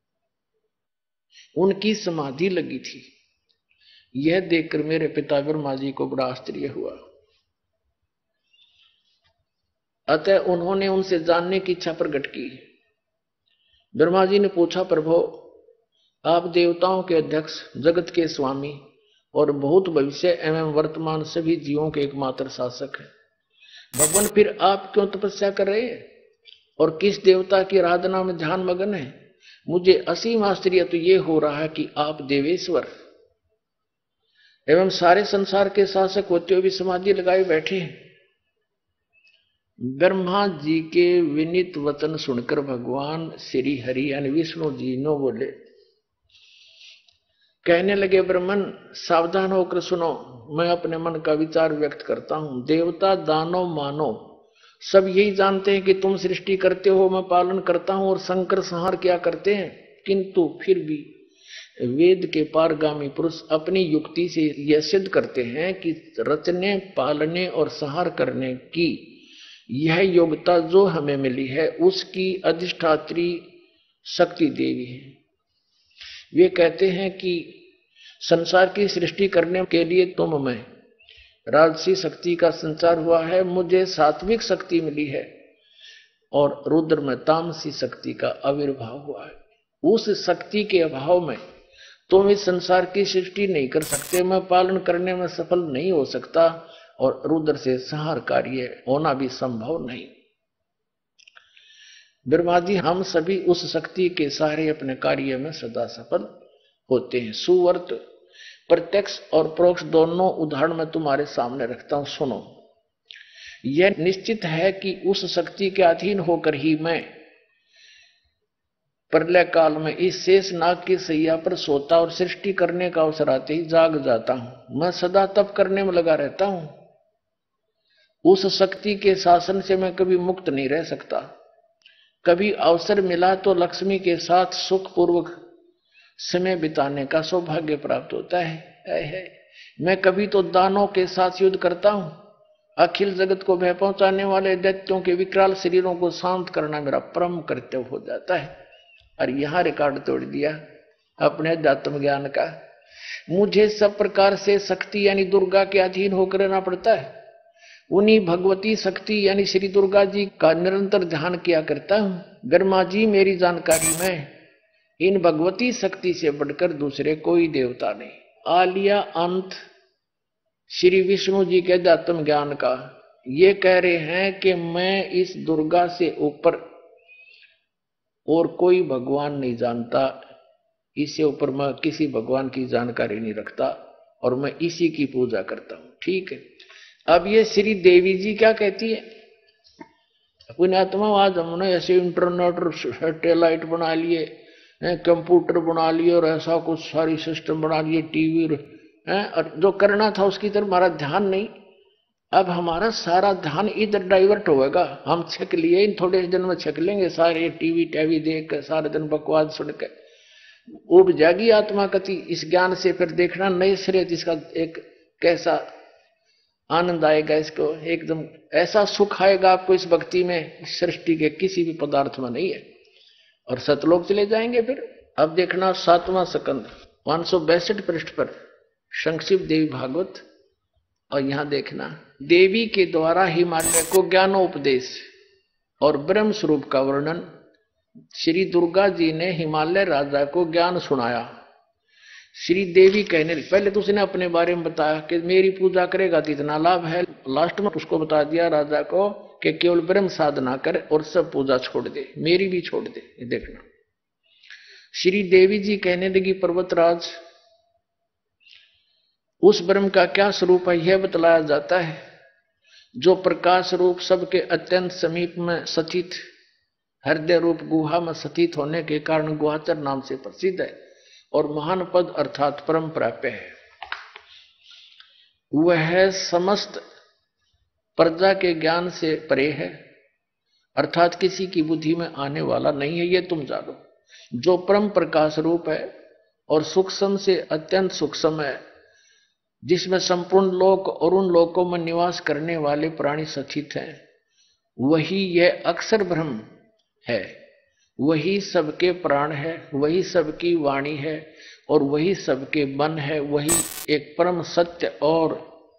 उनकी समाधि लगी थी। यह देखकर मेरे पिता ब्रह्मा जी को बड़ा आश्चर्य हुआ। अतः उन्होंने उनसे जानने की इच्छा प्रकट की। ब्रह्मा जी ने पूछा, प्रभु आप देवताओं के अध्यक्ष, जगत के स्वामी और भूत भविष्य एवं वर्तमान सभी जीवों के एकमात्र शासक हैं। भगवान फिर आप क्यों तपस्या कर रहे हैं और किस देवता की आराधना में ध्यान मगन है? मुझे असीम आश्चर्य तो ये हो रहा है कि आप देवेश्वर एवं सारे संसार के शासक होते हुए भी समाधि लगाए बैठे हैं। ब्रह्मा जी के विनीत वचन सुनकर भगवान श्री हरि यानी विष्णु जी नो बोले, कहने लगे, ब्रह्मन सावधान होकर सुनो, मैं अपने मन का विचार व्यक्त करता हूं। देवता दानव मानव सब यही जानते हैं कि तुम सृष्टि करते हो, मैं पालन करता हूं और संकर संहार क्या करते हैं। किंतु फिर भी वेद के पारगामी पुरुष अपनी युक्ति से यह सिद्ध करते हैं कि रचने, पालने और संहार करने की यह योग्यता जो हमें मिली है उसकी अधिष्ठात्री शक्ति देवी है। वे कहते हैं कि संसार की सृष्टि करने के लिए तुम में राजसी शक्ति का संचार हुआ है, मुझे सात्विक शक्ति मिली है और रुद्र में तामसी शक्ति का आविर्भाव हुआ है। उस शक्ति के अभाव में तुम इस संसार की सृष्टि नहीं कर सकते, मैं पालन करने में सफल नहीं हो सकता और रुद्र से संहार कार्य होना भी संभव नहीं। ब्रह्मा जी, हम सभी उस शक्ति के सहारे अपने कार्य में सदा सफल होते हैं। सुवर्त प्रत्यक्ष और परोक्ष दोनों उदाहरण मैं तुम्हारे सामने रखता हूं, सुनो। यह निश्चित है कि उस शक्ति के अधीन होकर ही मैं प्रलय काल में इस शेष नाग की सैया पर सोता और सृष्टि करने का अवसर आते ही जाग जाता हूं। मैं सदा तप करने में लगा रहता हूं। उस शक्ति के शासन से मैं कभी मुक्त नहीं रह सकता। कभी अवसर मिला तो लक्ष्मी के साथ सुख पूर्वक समय बिताने का सौभाग्य प्राप्त होता है। है, है। मैं कभी तो दानों के साथ युद्ध करता हूं, अखिल जगत को भय पहुंचाने वाले दैत्यों के विकराल शरीरों को शांत करना मेरा परम कर्तव्य हो जाता है। और यहां रिकॉर्ड तोड़ दिया अपने अध्यात्म ज्ञान का। मुझे सब प्रकार से शक्ति यानी दुर्गा के अधीन होकर रहना पड़ता है। उन्हीं भगवती शक्ति यानी श्री दुर्गा जी का निरंतर ध्यान किया करता हूं। ब्रह्मा जी मेरी जानकारी में इन भगवती शक्ति से बढ़कर दूसरे कोई देवता नहीं। आ लिया अंत श्री विष्णु जी के अध्यात्म ज्ञान का। ये कह रहे हैं कि मैं इस दुर्गा से ऊपर और कोई भगवान नहीं जानता, इससे ऊपर मैं किसी भगवान की जानकारी नहीं रखता और मैं इसी की पूजा करता हूं। ठीक है। अब ये श्री देवी जी क्या कहती है? पुण्यात्मा, आज हमने ऐसे इंटरनेट और सैटेलाइट बना लिए, कंप्यूटर बना लिए और ऐसा कुछ सारी सिस्टम बना लिए, टीवी है, और जो करना था उसकी तरफ हमारा ध्यान नहीं। अब हमारा सारा ध्यान इधर डाइवर्ट होगा। हम छक लिए, इन थोड़े दिन में छक लेंगे सारे टीवी टीवी देख कर, सारे दिन बकवास सुन के उब जाएगी आत्मा कति। इस ज्ञान से फिर देखना नए सिरे इसका एक कैसा आनंद आएगा, इसको एकदम ऐसा सुख आएगा आपको इस भक्ति में, सृष्टि के किसी भी पदार्थ में नहीं है। और सतलोक चले जाएंगे फिर। अब देखना सातवां स्कंद पांच सौ बैसठ पृष्ठ पर संक्षिप्त देवी भागवत। और यहां देखना देवी के द्वारा हिमालय को ज्ञानोपदेश और ब्रह्म स्वरूप का वर्णन। श्री दुर्गा जी ने हिमालय राजा को ज्ञान सुनाया। श्री देवी कहने, पहले तो उसने अपने बारे में बताया कि मेरी पूजा करेगा तो इतना लाभ है। लास्ट में उसको बता दिया राजा को कि केवल ब्रह्म साधना कर और सब पूजा छोड़ दे, मेरी भी छोड़ दे। ये देखना श्री देवी जी कहने लगी, पर्वतराज उस ब्रह्म का क्या स्वरूप है यह बतलाया जाता है, जो प्रकाश रूप सबके अत्यंत समीप में स्थित, हृदय रूप गुहा में स्थित होने के कारण गुहाचर नाम से प्रसिद्ध है और महान पद अर्थात परम प्राप्य है। वह समस्त प्रजा के ज्ञान से परे है, अर्थात किसी की बुद्धि में आने वाला नहीं है, ये तुम जानो। जो परम प्रकाश रूप है और सूक्ष्म से अत्यंत सूक्ष्म है, जिसमें संपूर्ण लोक और उन लोकों में निवास करने वाले प्राणी स्थित हैं, वही यह अक्षर ब्रह्म है। वही सबके प्राण है, वही सबकी वाणी है और वही सबके मन है। वही एक परम सत्य और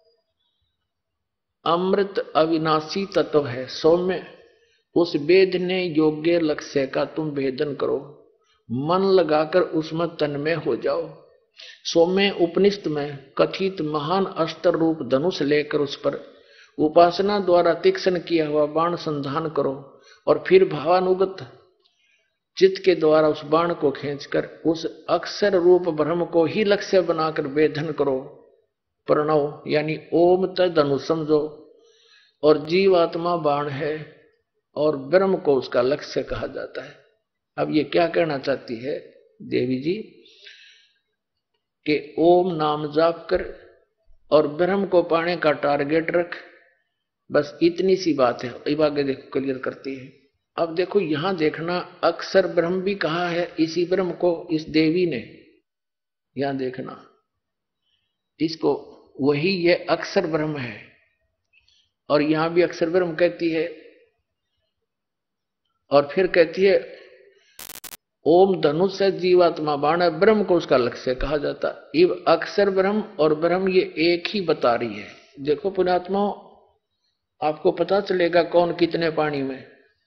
अमृत अविनाशी तत्व है। सौम्य उस वेदने योग्य लक्ष्य का तुम भेदन करो, मन लगाकर उसमें तन्मय हो जाओ। सौम्य उपनिषद में कथित महान अस्त्र रूप धनुष लेकर उस पर उपासना द्वारा तीक्ष्ण किया हुआ बाण संधान करो और फिर भावानुगत चित्त के द्वारा उस बाण को खींचकर उस अक्षर रूप ब्रह्म को ही लक्ष्य बनाकर वेधन करो। प्रणव यानी ओम तद धनुष समझो और जीवात्मा बाण है और ब्रह्म को उसका लक्ष्य कहा जाता है। अब ये क्या कहना चाहती है देवी जी कि ओम नाम जाप कर और ब्रह्म को पाने का टारगेट रख, बस इतनी सी बात है। अब आगे देखो क्लियर करती है। अब देखो यहां देखना अक्षर ब्रह्म भी कहा है इसी ब्रह्म को इस देवी ने। यहां देखना इसको वही ये अक्षर ब्रह्म है और यहां भी अक्षर ब्रह्म कहती है और फिर कहती है ओम धनुष है जीवात्मा बाण है, ब्रह्म को उसका लक्ष्य कहा जाता। इव अक्षर ब्रह्म और ब्रह्म ये एक ही बता रही है। देखो पुण्यात्मा, आपको पता चलेगा कौन कितने पानी में।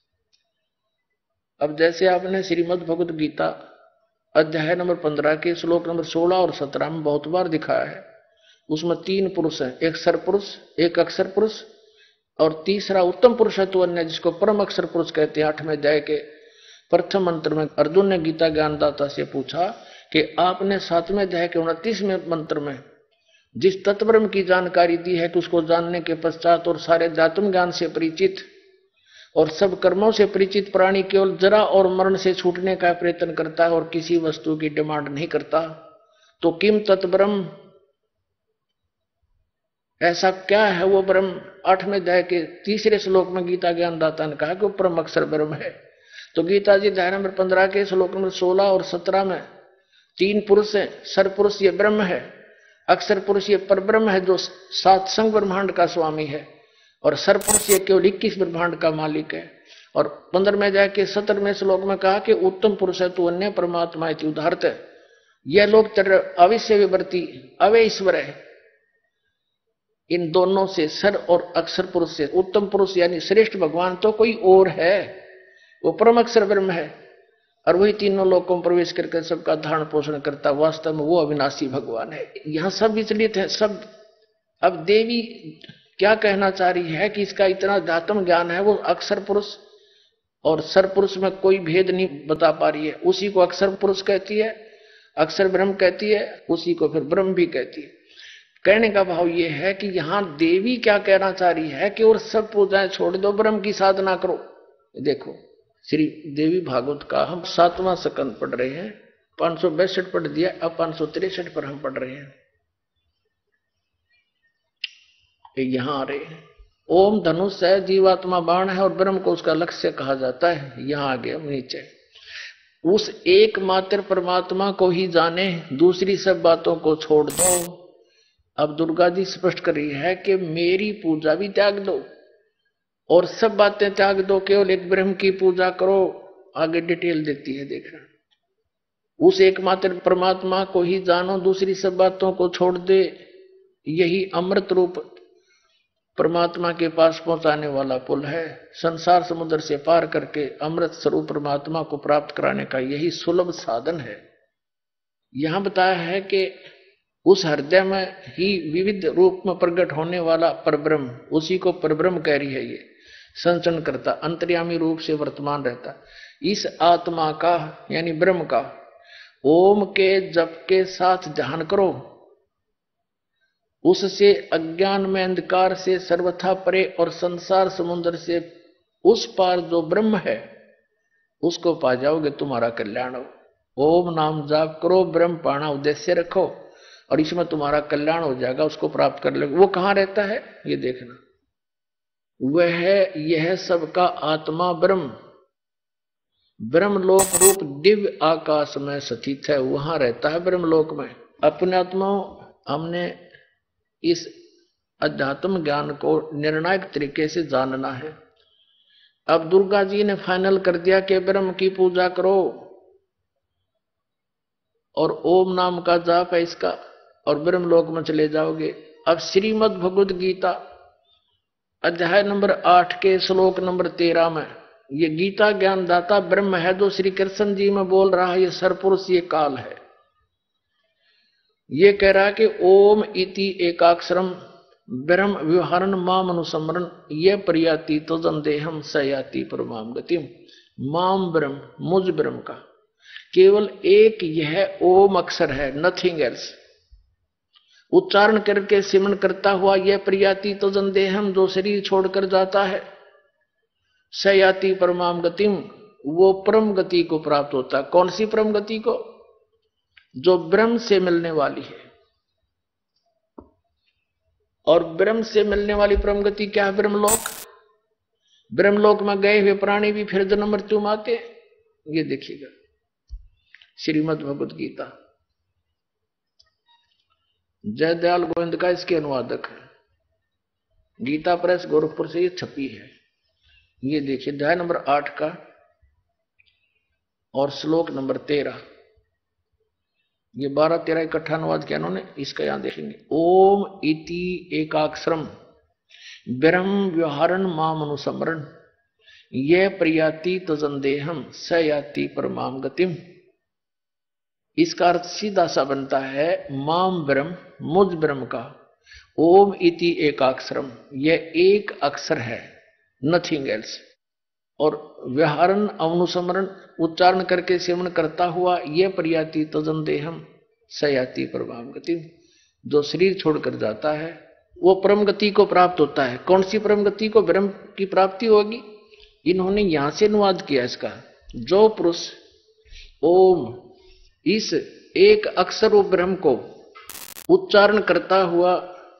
अब जैसे आपने श्रीमद् भगवत गीता अध्याय नंबर पंद्रह के श्लोक नंबर सोलह और सत्रह में बहुत बार दिखाया है, उसमें तीन पुरुष हैं, एक सर पुरुष, एक अक्षर पुरुष और तीसरा उत्तम पुरुष है तो अन्य, जिसको परम अक्षर पुरुष कहते हैं। आठवें अध्याय के प्रथम मंत्र में अर्जुन ने गीता ज्ञानदाता से पूछा कि आपने सातवें अध्याय के उनतीसवें मंत्र में जिस तत्वब्रह्म की जानकारी दी है कि उसको जानने के पश्चात और सारे जातुम ज्ञान से परिचित और सब कर्मों से परिचित प्राणी केवल जरा और मरण से छूटने का प्रयत्न करता है और किसी वस्तु की डिमांड नहीं करता, तो किम तत्ब्रह्म, ऐसा क्या है वो ब्रह्म। आठवें अध्याय के तीसरे श्लोक में गीता ज्ञानदाता ने कहा कि वो परम अक्षर ब्रह्म है। तो गीता जी अध्याय नंबर पंद्रह के श्लोक नंबर सोलह और सत्रह में तीन पुरुष है, सर पुरुष ये ब्रह्म है, अक्षर पुरुष ये परब्रह्म है जो सात संग ब्रह्मांड का स्वामी है, और सर पुरुष ये केवल इक्कीस ब्रह्मांड का मालिक है। और पंद्रह में जाके सत्रहवें श्लोक में कहा कि उत्तम पुरुष है तू अन्य परमात्मा है उदाहरत है। यह लोग अविश्य विवर्ती अवय ईश्वर है। इन दोनों से सर और अक्षर पुरुष से उत्तम पुरुष यानी श्रेष्ठ भगवान तो कोई और है, वो परम अक्षर ब्रह्म है, और वही तीनों लोकों में प्रवेश करके सबका धारण पोषण करता, वास्तव में वो अविनाशी भगवान है। यहाँ सब विचलित है सब। अब देवी क्या कहना चाह रही है कि इसका इतना अध्यात्म ज्ञान है, वो अक्षर पुरुष और सर पुरुष में कोई भेद नहीं बता पा रही है। उसी को अक्षर पुरुष कहती है, अक्षर ब्रह्म कहती है, उसी को फिर ब्रह्म भी कहती है। कहने का भाव ये है कि यहाँ देवी क्या कहना चाह रही है कि और सब पूजाएं छोड़ दो, ब्रह्म की साधना करो। देखो श्री देवी भागवत का हम सातवां स्कंद पढ़ रहे हैं, पांच सौ बैसठ पढ़ दिया, अब पांच सौ तिरसठ पर हम पढ़ रहे हैं। यहां आ रहे हैं। ओम धनुष है, जीवात्मा बाण है और ब्रह्म को उसका लक्ष्य कहा जाता है। यहां आ गया नीचे, उस एकमात्र परमात्मा को ही जाने, दूसरी सब बातों को छोड़ दो। अब दुर्गा जी स्पष्ट कर रही है कि मेरी पूजा भी त्याग दो और सब बातें त्याग दो, केवल एक ब्रह्म की पूजा करो। आगे डिटेल देती है देखना, उस एकमात्र परमात्मा को ही जानो, दूसरी सब बातों को छोड़ दे। यही अमृत रूप परमात्मा के पास पहुंचाने वाला पुल है। संसार समुद्र से पार करके अमृत स्वरूप परमात्मा को प्राप्त कराने का यही सुलभ साधन है। यहां बताया है कि उस हृदय में ही विविध रूप में प्रकट होने वाला परब्रह्म, उसी को परब्रह्म कह रही है। ये संचरण करता, अंतर्यामी रूप से वर्तमान रहता। इस आत्मा का यानी ब्रह्म का ओम के जप के साथ ध्यान करो, उससे अज्ञान में अंधकार से सर्वथा परे और संसार समुद्र से उस पार जो ब्रह्म है उसको पा जाओगे, तुम्हारा कल्याण हो। ओम नाम जाप करो, ब्रह्म पाना उद्देश्य रखो और इसमें तुम्हारा कल्याण हो जाएगा, उसको प्राप्त कर लोगे। वो कहां रहता है ये देखना, वह है यह सबका आत्मा ब्रह्म, ब्रह्मलोक रूप दिव्य आकाश में स्थित है, वहां रहता है ब्रह्मलोक में। अपने आत्मा हमने इस अध्यात्म ज्ञान को निर्णायक तरीके से जानना है। अब दुर्गा जी ने फाइनल कर दिया कि ब्रह्म की पूजा करो और ओम नाम का जाप है इसका, और ब्रह्मलोक में चले जाओगे। अब श्रीमद् भगवद गीता अध्याय नंबर आठ के श्लोक नंबर तेरह में ये गीता ज्ञान दाता ब्रह्म है जो श्री कृष्ण जी में बोल रहा है। ये सरपुरुष, ये काल है। ये कह रहा है कि ओम इति एकाक्षरम ब्रह्म व्यवहारन माम अनुसमरण ये प्रयाति तो जंदेहम सयाति परमाम गतिम। माम ब्रह्म, मुझ ब्रह्म का केवल एक यह ओम अक्षर है, नथिंग एल्स। उच्चारण करके सिमरण करता हुआ यह प्रयाति तो जंदेहम जो शरीर छोड़कर जाता है, सयाति परमाम गतिम वो परम गति को प्राप्त होता है। कौन सी परम गति को? जो ब्रह्म से मिलने वाली है। और ब्रह्म से मिलने वाली परम गति क्या है? ब्रह्मलोक। ब्रह्मलोक में गए हुए प्राणी भी फिर जन्म मृत्यु में आते। ये देखिएगा श्रीमद् भगवद गीता, जयदयाल गोविंद का इसके अनुवादक है। गीता प्रेस गोरखपुर से ये छपी है। ये देखिए अध्याय नंबर आठ का और श्लोक नंबर तेरह, ये बारह तेरह इकट्ठा अनुवाद किया इन्होंने। इसका यहां देखेंगे, ओम इति एकाक्षरम ब्रह्म व्यवहारन माम अनुसमरण ये प्रयाति तजंदेहम स याति परमाम गतिम। इसका अर्थ सीधा सा बनता है माम ब्रह्म, मुझ ब्रह्म का ओम इति एकाक्षरम, यह एक अक्षर है, नथिंग एल्स। और व्यवहारन अनुसमरण उच्चारण करके सेवन करता हुआ यह प्रयाति तजंदेहम सयाति परमाम गति, जो शरीर छोड़कर जाता है वो परम गति को प्राप्त होता है। कौन सी परम गति को? ब्रह्म की प्राप्ति होगी। इन्होंने यहां से अनुवाद किया इसका, जो पुरुष ओम इस एक अक्षर ब्रह्म को उच्चारण करता हुआ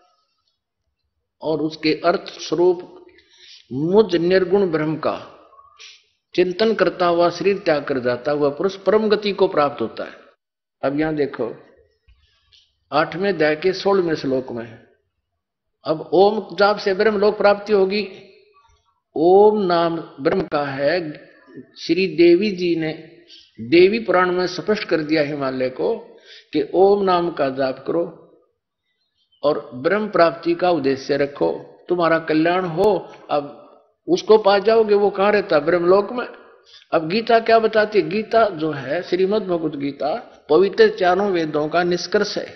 और उसके अर्थ स्वरूप मुझ निर्गुण ब्रह्म का चिंतन करता हुआ शरीर त्याग कर जाता हुआ पुरुष परम गति को प्राप्त होता है। अब यहां देखो आठवें अध्याय के सोलहवें श्लोक में, अब ओम जाप से ब्रह्म लोक प्राप्ति होगी। ओम नाम ब्रह्म का है। श्री देवी जी ने देवी पुराण में स्पष्ट कर दिया हिमालय को कि ओम नाम का जाप करो और ब्रह्म प्राप्ति का उद्देश्य रखो, तुम्हारा कल्याण हो। अब उसको पा जाओगे, वो कहां रहता? ब्रह्मलोक में। अब गीता क्या बताती है? गीता जो है श्रीमद् भगवत गीता पवित्र चारों वेदों का निष्कर्ष है।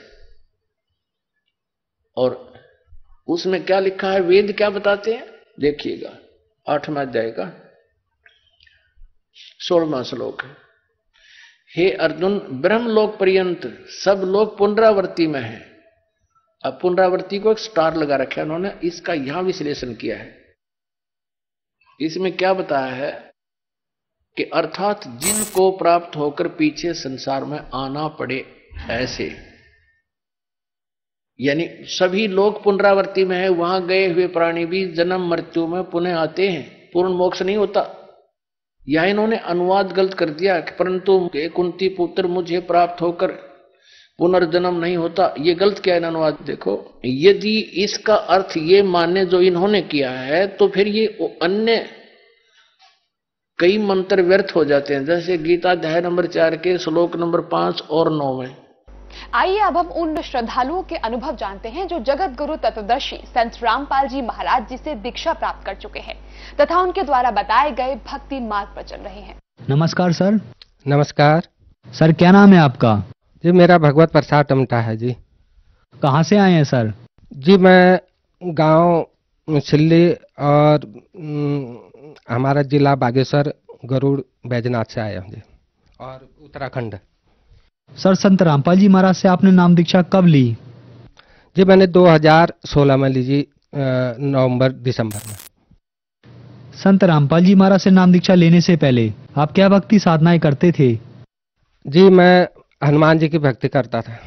और उसमें क्या लिखा है, वेद क्या बताते हैं देखिएगा। आठवां अध्याय का सोलहवां श्लोक है, हे अर्जुन ब्रह्मलोक पर्यंत सब लोग पुनरावृत्ति में है। अब पुनरावृत्ति को एक स्टार लगा रखा है उन्होंने, इसका यहां विश्लेषण किया है। इसमें क्या बताया है कि अर्थात जिनको प्राप्त होकर पीछे संसार में आना पड़े ऐसे, यानी सभी लोग पुनरावृत्ति में है। वहां गए हुए प्राणी भी जन्म मृत्यु में पुनः आते हैं, पूर्ण मोक्ष नहीं होता। यह इन्होंने अनुवाद गलत कर दिया कि परंतु कुंती पुत्र मुझे प्राप्त होकर पुनर्जन्म नहीं होता। ये गलत किया है अनुवाद। देखो, यदि इसका अर्थ ये माने जो इन्होंने किया है तो फिर ये अन्य कई मंत्र व्यर्थ हो जाते हैं, जैसे गीता अध्याय नंबर चार के श्लोक नंबर पांच और नौ में। आइए अब हम उन श्रद्धालुओं के अनुभव जानते हैं जो जगत गुरु तत्वदर्शी संत रामपाल जी महाराज जी से दीक्षा प्राप्त कर चुके हैं तथा उनके द्वारा बताए गए भक्ति मार्ग पर चल रहे हैं। नमस्कार सर। नमस्कार सर, क्या नाम है आपका? जी मेरा भगवत प्रसाद टमटा है जी। कहाँ से आए हैं सर? जी मैं गांव छिल्ली और हमारा जिला बागेश्वर गरुड़ बैजनाथ से आया हूँ जी, और उत्तराखंड। सर, संत रामपाल जी महाराज से आपने नाम दीक्षा कब ली? जी मैंने दो हज़ार सोलह में ली जी, नवंबर दिसंबर में। संत रामपाल जी महाराज से नाम दीक्षा लेने से पहले आप क्या भक्ति साधनाएं करते थे? जी मैं हनुमान जी की भक्ति करता था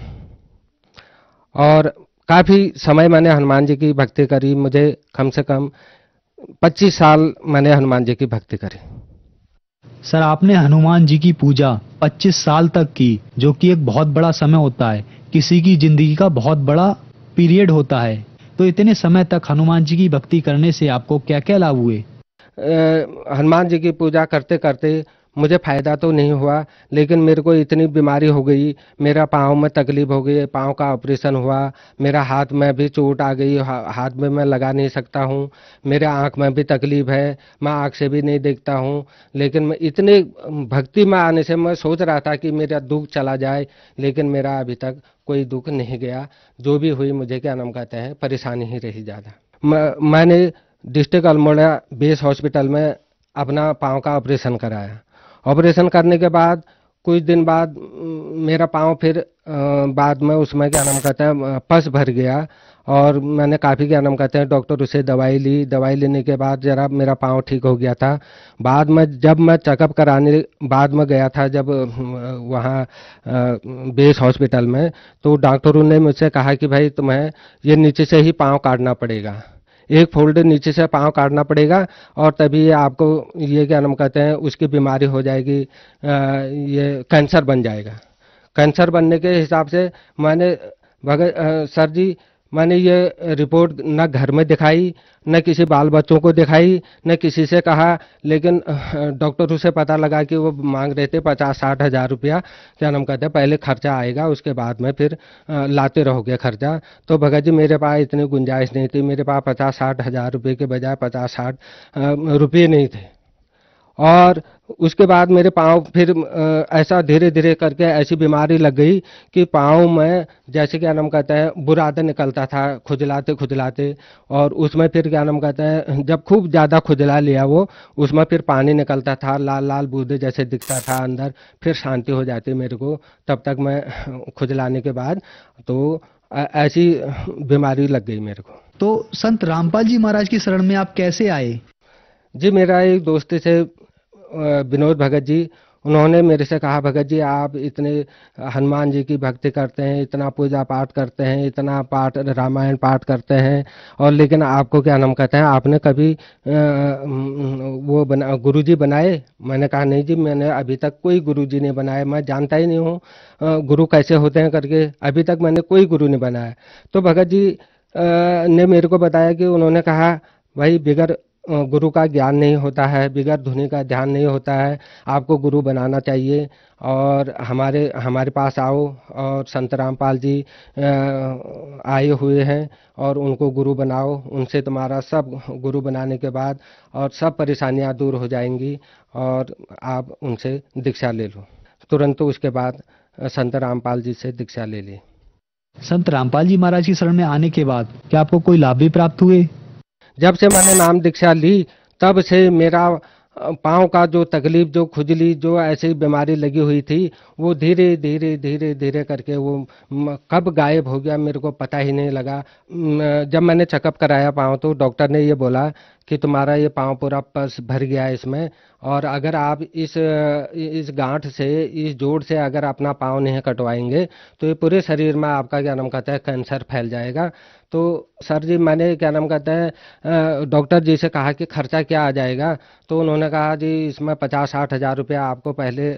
और काफ़ी समय मैंने हनुमान जी की भक्ति करी। मुझे कम से कम पच्चीस साल मैंने हनुमान जी की भक्ति करी। सर, आपने हनुमान जी की पूजा पच्चीस साल तक की, जो कि एक बहुत बड़ा समय होता है, किसी की जिंदगी का बहुत बड़ा पीरियड होता है। तो इतने समय तक हनुमान जी की भक्ति करने से आपको क्या क्या लाभ हुए? हनुमान जी की पूजा करते करते मुझे फ़ायदा तो नहीं हुआ, लेकिन मेरे को इतनी बीमारी हो गई, मेरा पाँव में तकलीफ हो गई, पाँव का ऑपरेशन हुआ, मेरा हाथ में भी चोट आ गई, हा, हाथ में मैं लगा नहीं सकता हूँ, मेरे आँख में भी तकलीफ है, मैं आँख से भी नहीं देखता हूँ। लेकिन मैं इतने भक्ति में आने से मैं सोच रहा था कि मेरा दुख चला जाए, लेकिन मेरा अभी तक कोई दुख नहीं गया। जो भी हुई मुझे क्या नाम कहते हैं, परेशानी ही रही ज़्यादा। मैं, मैंने डिस्ट्रिक्ट अल्मोड़ा बेस हॉस्पिटल में अपना पाँव का ऑपरेशन कराया। ऑपरेशन करने के बाद कुछ दिन बाद मेरा पाँव फिर बाद में उसमें क्या नाम कहते हैं पस भर गया, और मैंने काफ़ी क्या नाम कहते हैं डॉक्टर उसे दवाई ली। दवाई लेने के बाद जरा मेरा पाँव ठीक हो गया था। बाद में जब मैं चेकअप कराने बाद में गया था, जब वहाँ बेस हॉस्पिटल में, तो डॉक्टरों ने मुझसे कहा कि भाई तुम्हें ये नीचे से ही पाँव काटना पड़ेगा, एक फोल्ड नीचे से पाँव काटना पड़ेगा, और तभी आपको ये क्या नाम कहते हैं उसकी बीमारी हो जाएगी, ये कैंसर बन जाएगा। कैंसर बनने के हिसाब से मैंने भगत सर जी मैंने ये रिपोर्ट न घर में दिखाई, न किसी बाल बच्चों को दिखाई, न किसी से कहा, लेकिन डॉक्टर से पता लगा कि वो मांग रहे थे पचास साठ हज़ार रुपया क्या नाम कहते हैं पहले खर्चा आएगा, उसके बाद में फिर लाते रहोगे खर्चा। तो भगत जी मेरे पास इतनी गुंजाइश नहीं थी, मेरे पास पचास साठ हज़ार रुपये के बजाय पचास साठ रुपये नहीं थे। और उसके बाद मेरे पाँव फिर ऐसा धीरे धीरे करके ऐसी बीमारी लग गई कि पाँव में जैसे क्या नाम कहते हैं बुरादा निकलता था खुजलाते खुजलाते, और उसमें फिर क्या नाम कहते हैं जब खूब ज़्यादा खुजला लिया वो, उसमें फिर पानी निकलता था, लाल लाल बूंदे जैसे दिखता था अंदर, फिर शांति हो जाती मेरे को। तब तक मैं खुजलाने के बाद तो ऐसी बीमारी लग गई मेरे को। तो संत रामपाल जी महाराज की शरण में आप कैसे आए? जी मेरा एक दोस्त थे विनोद भगत जी, उन्होंने मेरे से कहा, भगत जी आप इतने हनुमान जी की भक्ति करते हैं, इतना पूजा पाठ करते हैं, इतना पाठ रामायण पाठ करते हैं, और लेकिन आपको क्या नाम कहते हैं, आपने कभी आ, वो बना गुरुजी बनाए? मैंने कहा नहीं जी, मैंने अभी तक कोई गुरुजी नहीं बनाया, मैं जानता ही नहीं हूँ गुरु कैसे होते हैं करके, अभी तक मैंने कोई गुरु नहीं बनाया। तो भगत जी आ, ने मेरे को बताया कि उन्होंने कहा भाई बिगर गुरु का ज्ञान नहीं होता है, बिगर धुनी का ध्यान नहीं होता है, आपको गुरु बनाना चाहिए, और हमारे हमारे पास आओ। और संत रामपाल जी आए हुए हैं और उनको गुरु बनाओ, उनसे तुम्हारा सब गुरु बनाने के बाद और सब परेशानियां दूर हो जाएंगी, और आप उनसे दीक्षा ले लो। तुरंत उसके बाद संत रामपाल जी से दीक्षा ले ली। संत रामपाल जी महाराज की शरण में आने के बाद क्या आपको कोई लाभ भी प्राप्त हुए? जब से मैंने नाम दीक्षा ली तब से मेरा पाँव का जो तकलीफ, जो खुजली, जो ऐसी बीमारी लगी हुई थी, वो धीरे धीरे धीरे धीरे करके वो कब गायब हो गया मेरे को पता ही नहीं लगा। जब मैंने चेकअप कराया पाँव, तो डॉक्टर ने ये बोला कि तुम्हारा ये पाँव पूरा पस भर गया है इसमें, और अगर आप इस इस गांठ से, इस जोड़ से अगर अपना पाँव नहीं कटवाएंगे तो ये पूरे शरीर में आपका क्या नाम कहता है कैंसर फैल जाएगा। तो सर जी मैंने क्या नाम कहते हैं डॉक्टर जी से कहा कि खर्चा क्या आ जाएगा? तो उन्होंने कहा जी इसमें पचास साठ हज़ार रुपया आपको पहले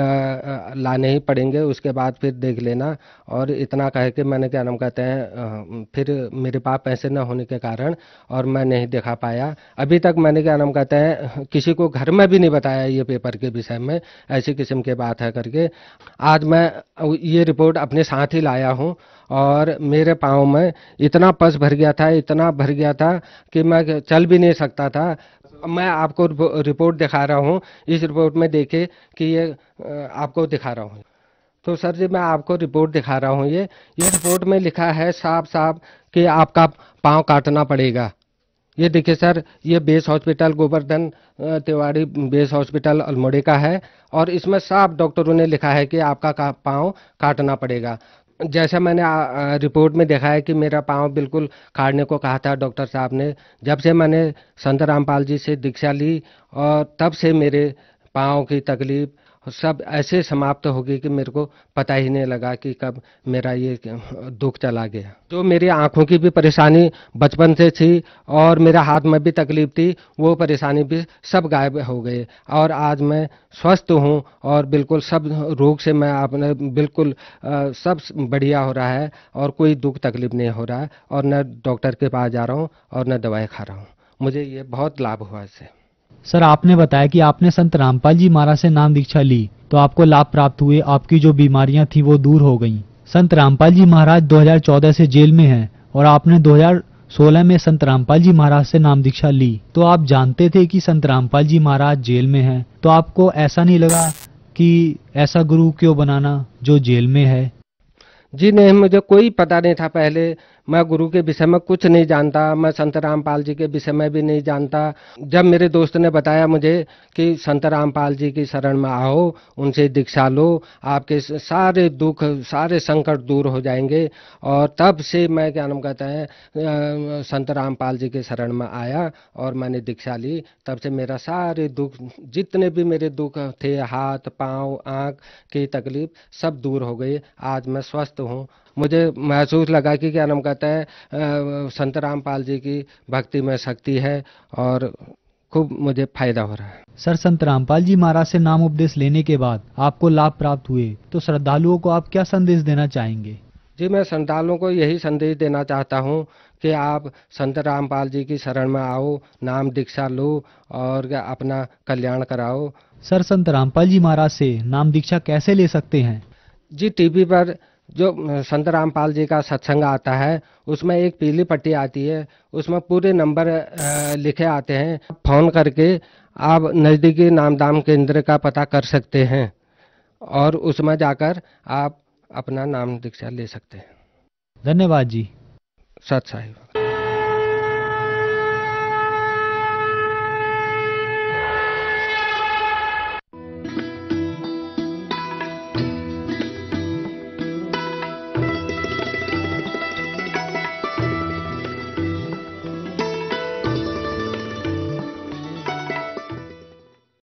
आ, लाने ही पड़ेंगे, उसके बाद फिर देख लेना। और इतना कह के मैंने क्या नाम कहते हैं फिर मेरे पास पैसे न होने के कारण और मैं नहीं दिखा पाया। अभी तक मैंने क्या नाम कहते हैं किसी को घर में भी नहीं बताया ये पेपर के विषय में, ऐसी किस्म की बात है करके। आज मैं ये रिपोर्ट अपने साथ ही लाया हूँ, और मेरे पाँव में इतना पस भर गया था, इतना भर गया था कि मैं चल भी नहीं सकता था। मैं आपको रिपोर्ट दिखा रहा हूँ, इस रिपोर्ट में देखे कि ये आपको दिखा रहा हूँ। तो सर जी मैं आपको रिपोर्ट दिखा रहा हूँ, ये ये रिपोर्ट में लिखा है साफ साफ कि आपका पाँव काटना पड़ेगा। ये देखिए सर, ये base hospital Govardhan Tiwari base hospital अल्मोड़े का है, और इसमें साफ डॉक्टरों ने लिखा है कि आपका का पाँव काटना पड़ेगा। जैसा मैंने आ, रिपोर्ट में देखा है कि मेरा पाँव बिल्कुल काटने को कहा था डॉक्टर साहब ने। जब से मैंने संत रामपाल जी से दीक्षा ली और तब से मेरे पाँव की तकलीफ सब ऐसे समाप्त हो गई कि मेरे को पता ही नहीं लगा कि कब मेरा ये दुख चला गया। जो मेरी आंखों की भी परेशानी बचपन से थी और मेरे हाथ में भी तकलीफ थी, वो परेशानी भी सब गायब हो गई, और आज मैं स्वस्थ हूँ और बिल्कुल सब रोग से मैं अपने बिल्कुल आ, सब बढ़िया हो रहा है, और कोई दुख तकलीफ नहीं हो रहा है, और न डॉक्टर के पास जा रहा हूँ और न दवाई खा रहा हूँ। मुझे ये बहुत लाभ हुआ इससे। सर आपने बताया कि आपने संत रामपाल जी महाराज से नाम दीक्षा ली तो आपको लाभ प्राप्त हुए, आपकी जो बीमारियां थी वो दूर हो गईं। संत रामपाल जी महाराज दो हज़ार चौदह से जेल में हैं और आपने दो हज़ार सोलह में संत रामपाल जी महाराज से नाम दीक्षा ली, तो आप जानते थे कि संत रामपाल जी महाराज जेल में हैं, तो आपको ऐसा नहीं लगा कि ऐसा गुरु क्यों बनाना जो जेल में है? जी नहीं, मुझे कोई पता नहीं था पहले, मैं गुरु के विषय में कुछ नहीं जानता, मैं संत रामपाल जी के विषय में भी नहीं जानता। जब मेरे दोस्त ने बताया मुझे कि संत रामपाल जी की शरण में आओ, उनसे दीक्षा लो, आपके सारे दुख सारे संकट दूर हो जाएंगे, और तब से मैं क्या नाम कहता है संत रामपाल जी के शरण में आया और मैंने दीक्षा ली। तब से मेरा सारे दुख, जितने भी मेरे दुख थे, हाथ पाँव आँख की तकलीफ सब दूर हो गई। आज मैं स्वस्थ हूँ। मुझे महसूस लगा कि क्या नाम कहता है संत रामपाल जी की भक्ति में शक्ति है और खूब मुझे फायदा हो रहा है। सर संत रामपाल जी महाराज से नाम उपदेश लेने के बाद आपको लाभ प्राप्त हुए, तो श्रद्धालुओं को आप क्या संदेश देना चाहेंगे? जी मैं श्रद्धालुओं को यही संदेश देना चाहता हूँ कि आप संत रामपाल जी की शरण में आओ, नाम दीक्षा लो और अपना कल्याण कराओ। सर संत रामपाल जी महाराज से नाम दीक्षा कैसे ले सकते हैं? जी टीवी पर जो संत रामपाल जी का सत्संग आता है उसमें एक पीली पट्टी आती है, उसमें पूरे नंबर लिखे आते हैं। फोन करके आप नज़दीकी नामदान केंद्र का पता कर सकते हैं और उसमें जाकर आप अपना नाम दीक्षा ले सकते हैं। धन्यवाद जी। सत साहिब।